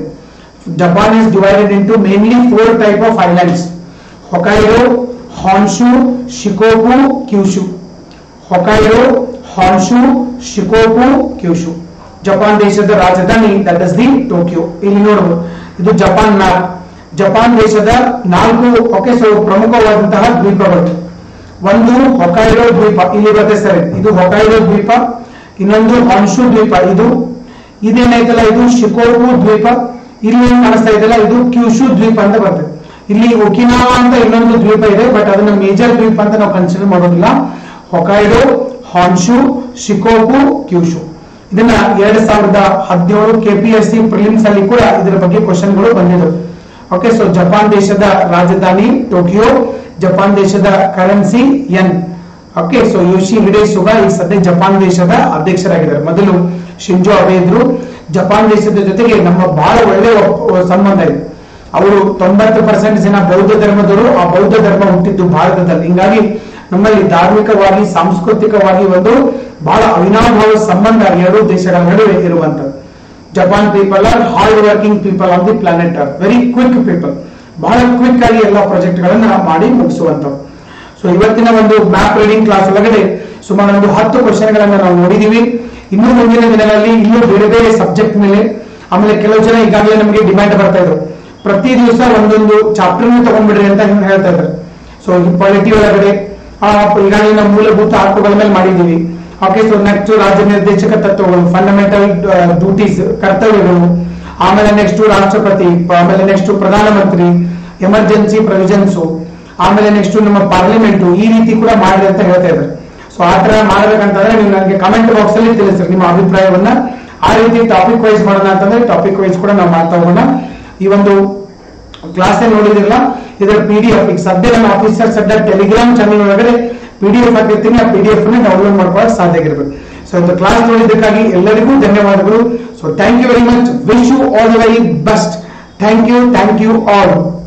Japan is divided into mainly four type of islands: Hokkaido, Honshu, Shikoku, Kyushu. Hokkaido, Honshu, Shikoku, Kyushu. Japan ದೇಶದ ರಾಜಧಾನಿ ದಟ್ ಇಸ್ ದಿ ಟೋಕಿಯೋ. ಇಲ್ಲಿ ನೋಡಬಹುದು, ಇದು ಜಪಾನ್ ಮ್ಯಾಪ್. ಜಪಾನ್ ದೇಶದ ನಾಲ್ಕು ಓಕೆ ಸೊ ಪ್ರಮುಖವಾದಂತಹ ದ್ವೀಪಗಳು. ಒಂದು ಹೊಕೈಡೋ ದ್ವೀಪ, ಇಲ್ಲಿ ಬರುತ್ತೆ ಸರ್, ಇದು ಹೊಕೈಡೋ ದ್ವೀಪ. ಇನ್ನೊಂದು ಹಾನ್ಶು ದ್ವೀಪ, ಇದು ಇದೇನೈತಲ್ಲ ಇದು ಶಿಕೋಕು ದ್ವೀಪ. ಇಲ್ಲಿ ಏನ್ ಕಾಣಿಸ್ತಾ ಇದೆಯಲ್ಲ ಇದು ಕ್ಯೂಶು ದ್ವೀಪ ಅಂತ ಬರ್ತದೆ. ಇಲ್ಲಿ ಒಕಿನಾವಾ ಅಂತ ಇನ್ನೊಂದು ದ್ವೀಪ ಇದೆ, ಬಟ್ ಅದನ್ನ ಮೇಜರ್ ದ್ವೀಪ ಅಂತ ನಾವು ಕನ್ಸಿಡರ್ ಮಾಡೋದಿಲ್ಲ. Hokkaido, Honshu, Shikoku, Kyushu. ಇದನ್ನ ಎರಡ್ ಸಾವಿರದ ಹದಿನೇಳು ಕೆಪಿಎಸ್ಸಿ ಪ್ರಿಲಿಮ್ಸ್ ಅಲ್ಲಿ ಕೂಡ ಇದರ ಬಗ್ಗೆ ಕ್ವಶನ್ಗಳು ಬಂದಿದ್ದವು. ಓಕೆ, ಸೊ ಜಪಾನ್ ದೇಶದ ರಾಜಧಾನಿ ಟೋಕಿಯೋ, ಜಪಾನ್ ದೇಶದ currency yen. Okay, so Yoshihide Suga ಈ ಸದ್ಯ ಜಪಾನ್ ದೇಶದ ಅಧ್ಯಕ್ಷರಾಗಿದ್ದಾರೆ. ಮೊದಲು ಶಿಂಜೋ ಅಬೆ ಇದ್ರು. ಜಪಾನ್ ದೇಶದ ಜೊತೆಗೆ ನಮ್ಮ ಬಹಳ ಒಳ್ಳೆ ಸಂಬಂಧ ಇದೆ. ಅವರು ತೊಂಬತ್ತು ಪರ್ಸೆಂಟ್ ಜನ ಬೌದ್ಧ ಧರ್ಮದವರು. ಆ ಬೌದ್ಧ ಧರ್ಮ ಹುಟ್ಟಿದ್ದು ಭಾರತದಲ್ಲಿ. ಹಿಂಗಾಗಿ ನಮ್ಮಲ್ಲಿ ಧಾರ್ಮಿಕವಾಗಿ, ಸಾಂಸ್ಕೃತಿಕವಾಗಿ ಒಂದು ಬಹಳ ಅವಿನಾಭಾವ ಸಂಬಂಧ ಎರಡೂ ದೇಶಗಳ ನಡುವೆ ಇರುವಂತದ್ದು. Japan people are hard working people of the planet, are very quick people. ಬಹಳ ಕ್ವಿಕ್ ಆಗಿ ಎಲ್ಲ ಪ್ರಾಜೆಕ್ಟ್ ಗಳನ್ನ ಮಾಡಿ ಮುಗಿಸುವಂತದ್ದು. ಸೊ ಇವತ್ತಿನ ಒಂದು ಮ್ಯಾಪ್ ರೀಡಿಂಗ್ ಕ್ಲಾಸ್ ಒಳಗಡೆ ಸುಮಾರು ಒಂದು ಹತ್ತು ಕ್ವಶನ್ ಗಳನ್ನ ನಾವು ನೋಡಿದೀವಿ. ಇನ್ನು ಮುಂದಿನ ದಿನಗಳಲ್ಲಿ ಇನ್ನೂ ಬೇರೆ ಬೇರೆ ಸಬ್ಜೆಕ್ಟ್ ಮೇಲೆ, ಆಮೇಲೆ ಕೆಲವು ಜನ ಈಗಾಗಲೇ ನಮಗೆ ಡಿಮ್ಯಾಂಡ್ ಬರ್ತಾ ಇದ್ರು, ಪ್ರತಿ ದಿವಸ ಒಂದೊಂದು ಚಾಪ್ಟರ್ ತಗೊಂಡ್ಬಿಡ್ರಿ ಅಂತ ಹೇಳ್ತಾ ಇದ್ದಾರೆ. ಸೊ ಈ ಪಾಲಿಟಿ ಒಳಗಡೆ ಈಗಾಗಲೇ ನಾವು ಮೂಲಭೂತ ಹಕ್ಕುಗಳ ಮೇಲೆ ಮಾಡಿದೀವಿ. ಓಕೆ, ಸೊ ನೆಕ್ಸ್ಟ್ ರಾಜ್ಯ ನಿರ್ದೇಶಕ ತತ್ವಗಳು, ಫಂಡಮೆಂಟಲ್ ಡ್ಯೂಟೀಸ್, ಕರ್ತವ್ಯಗಳು, ಆಮೇಲೆ ನೆಕ್ಸ್ಟ್ ರಾಷ್ಟ್ರಪತಿ, ಆಮೇಲೆ ನೆಕ್ಸ್ಟ್ ಪ್ರಧಾನಮಂತ್ರಿ, ಎಮರ್ಜೆನ್ಸಿ ಪ್ರೊವಿಷನ್ಸ್, ಆಮೇಲೆ ನೆಕ್ಸ್ಟ್ ನಮ್ಮ ಪಾರ್ಲಿಮೆಂಟ್, ಈ ರೀತಿ ಕೂಡ ಮಾಡಿದೆ ಅಂತ ಹೇಳ್ತಾ ಇದ್ದಾರೆ. ಸೊ ಆ ತರ ಮಾಡಬೇಕಂತಂದ್ರೆ ನೀವು ನನಗೆ ಕಮೆಂಟ್ ಬಾಕ್ಸ್ ಅಲ್ಲಿ ತಿಳಿಸ್ರಿ ನಿಮ್ಮ ಅಭಿಪ್ರಾಯವನ್ನ. ಆ ರೀತಿ ಟಾಪಿಕ್ ವೈಸ್ ಮಾಡೋಣ ಅಂತಂದ್ರೆ ಟಾಪಿಕ್ ವೈಸ್ ಕೂಡ ನಾವು ಮಾಡ್ತಾ ಹೋಗೋಣ. ಈ ಒಂದು ಕ್ಲಾಸ್ ನೋಡಿದಿರಲ್ಲ, ಇದರ ಪಿ ಡಿ ಎಫ್ ಈಗ ಸದ್ಯ ನಮ್ಮ ಆಫೀಸರ್ಸ್ ಅಡ್ಡ ಟೆಲಿಗ್ರಾಮ್ ಚಾನಲ್ ಒಳಗಡೆ ಪಿ ಡಿ ಎಫ್ ಹಾಕಿರ್ತೀನಿ. ಆ ಪಿ ಡಿ ಎಫ್ ಡೌನ್ಲೋಡ್ ಮಾಡ್ಕೊಳ್ಳೋಕೆ ಸಾಧ್ಯ ಆಗಿರ್ಬೇಕು. ಸೊ ಇದು ಕ್ಲಾಸ್ ನೋಡಿದ್ದಕ್ಕಾಗಿ ಎಲ್ಲರಿಗೂ ಧನ್ಯವಾದಗಳು. So thank you very much. Wish you all the very best. Thank you thank you all.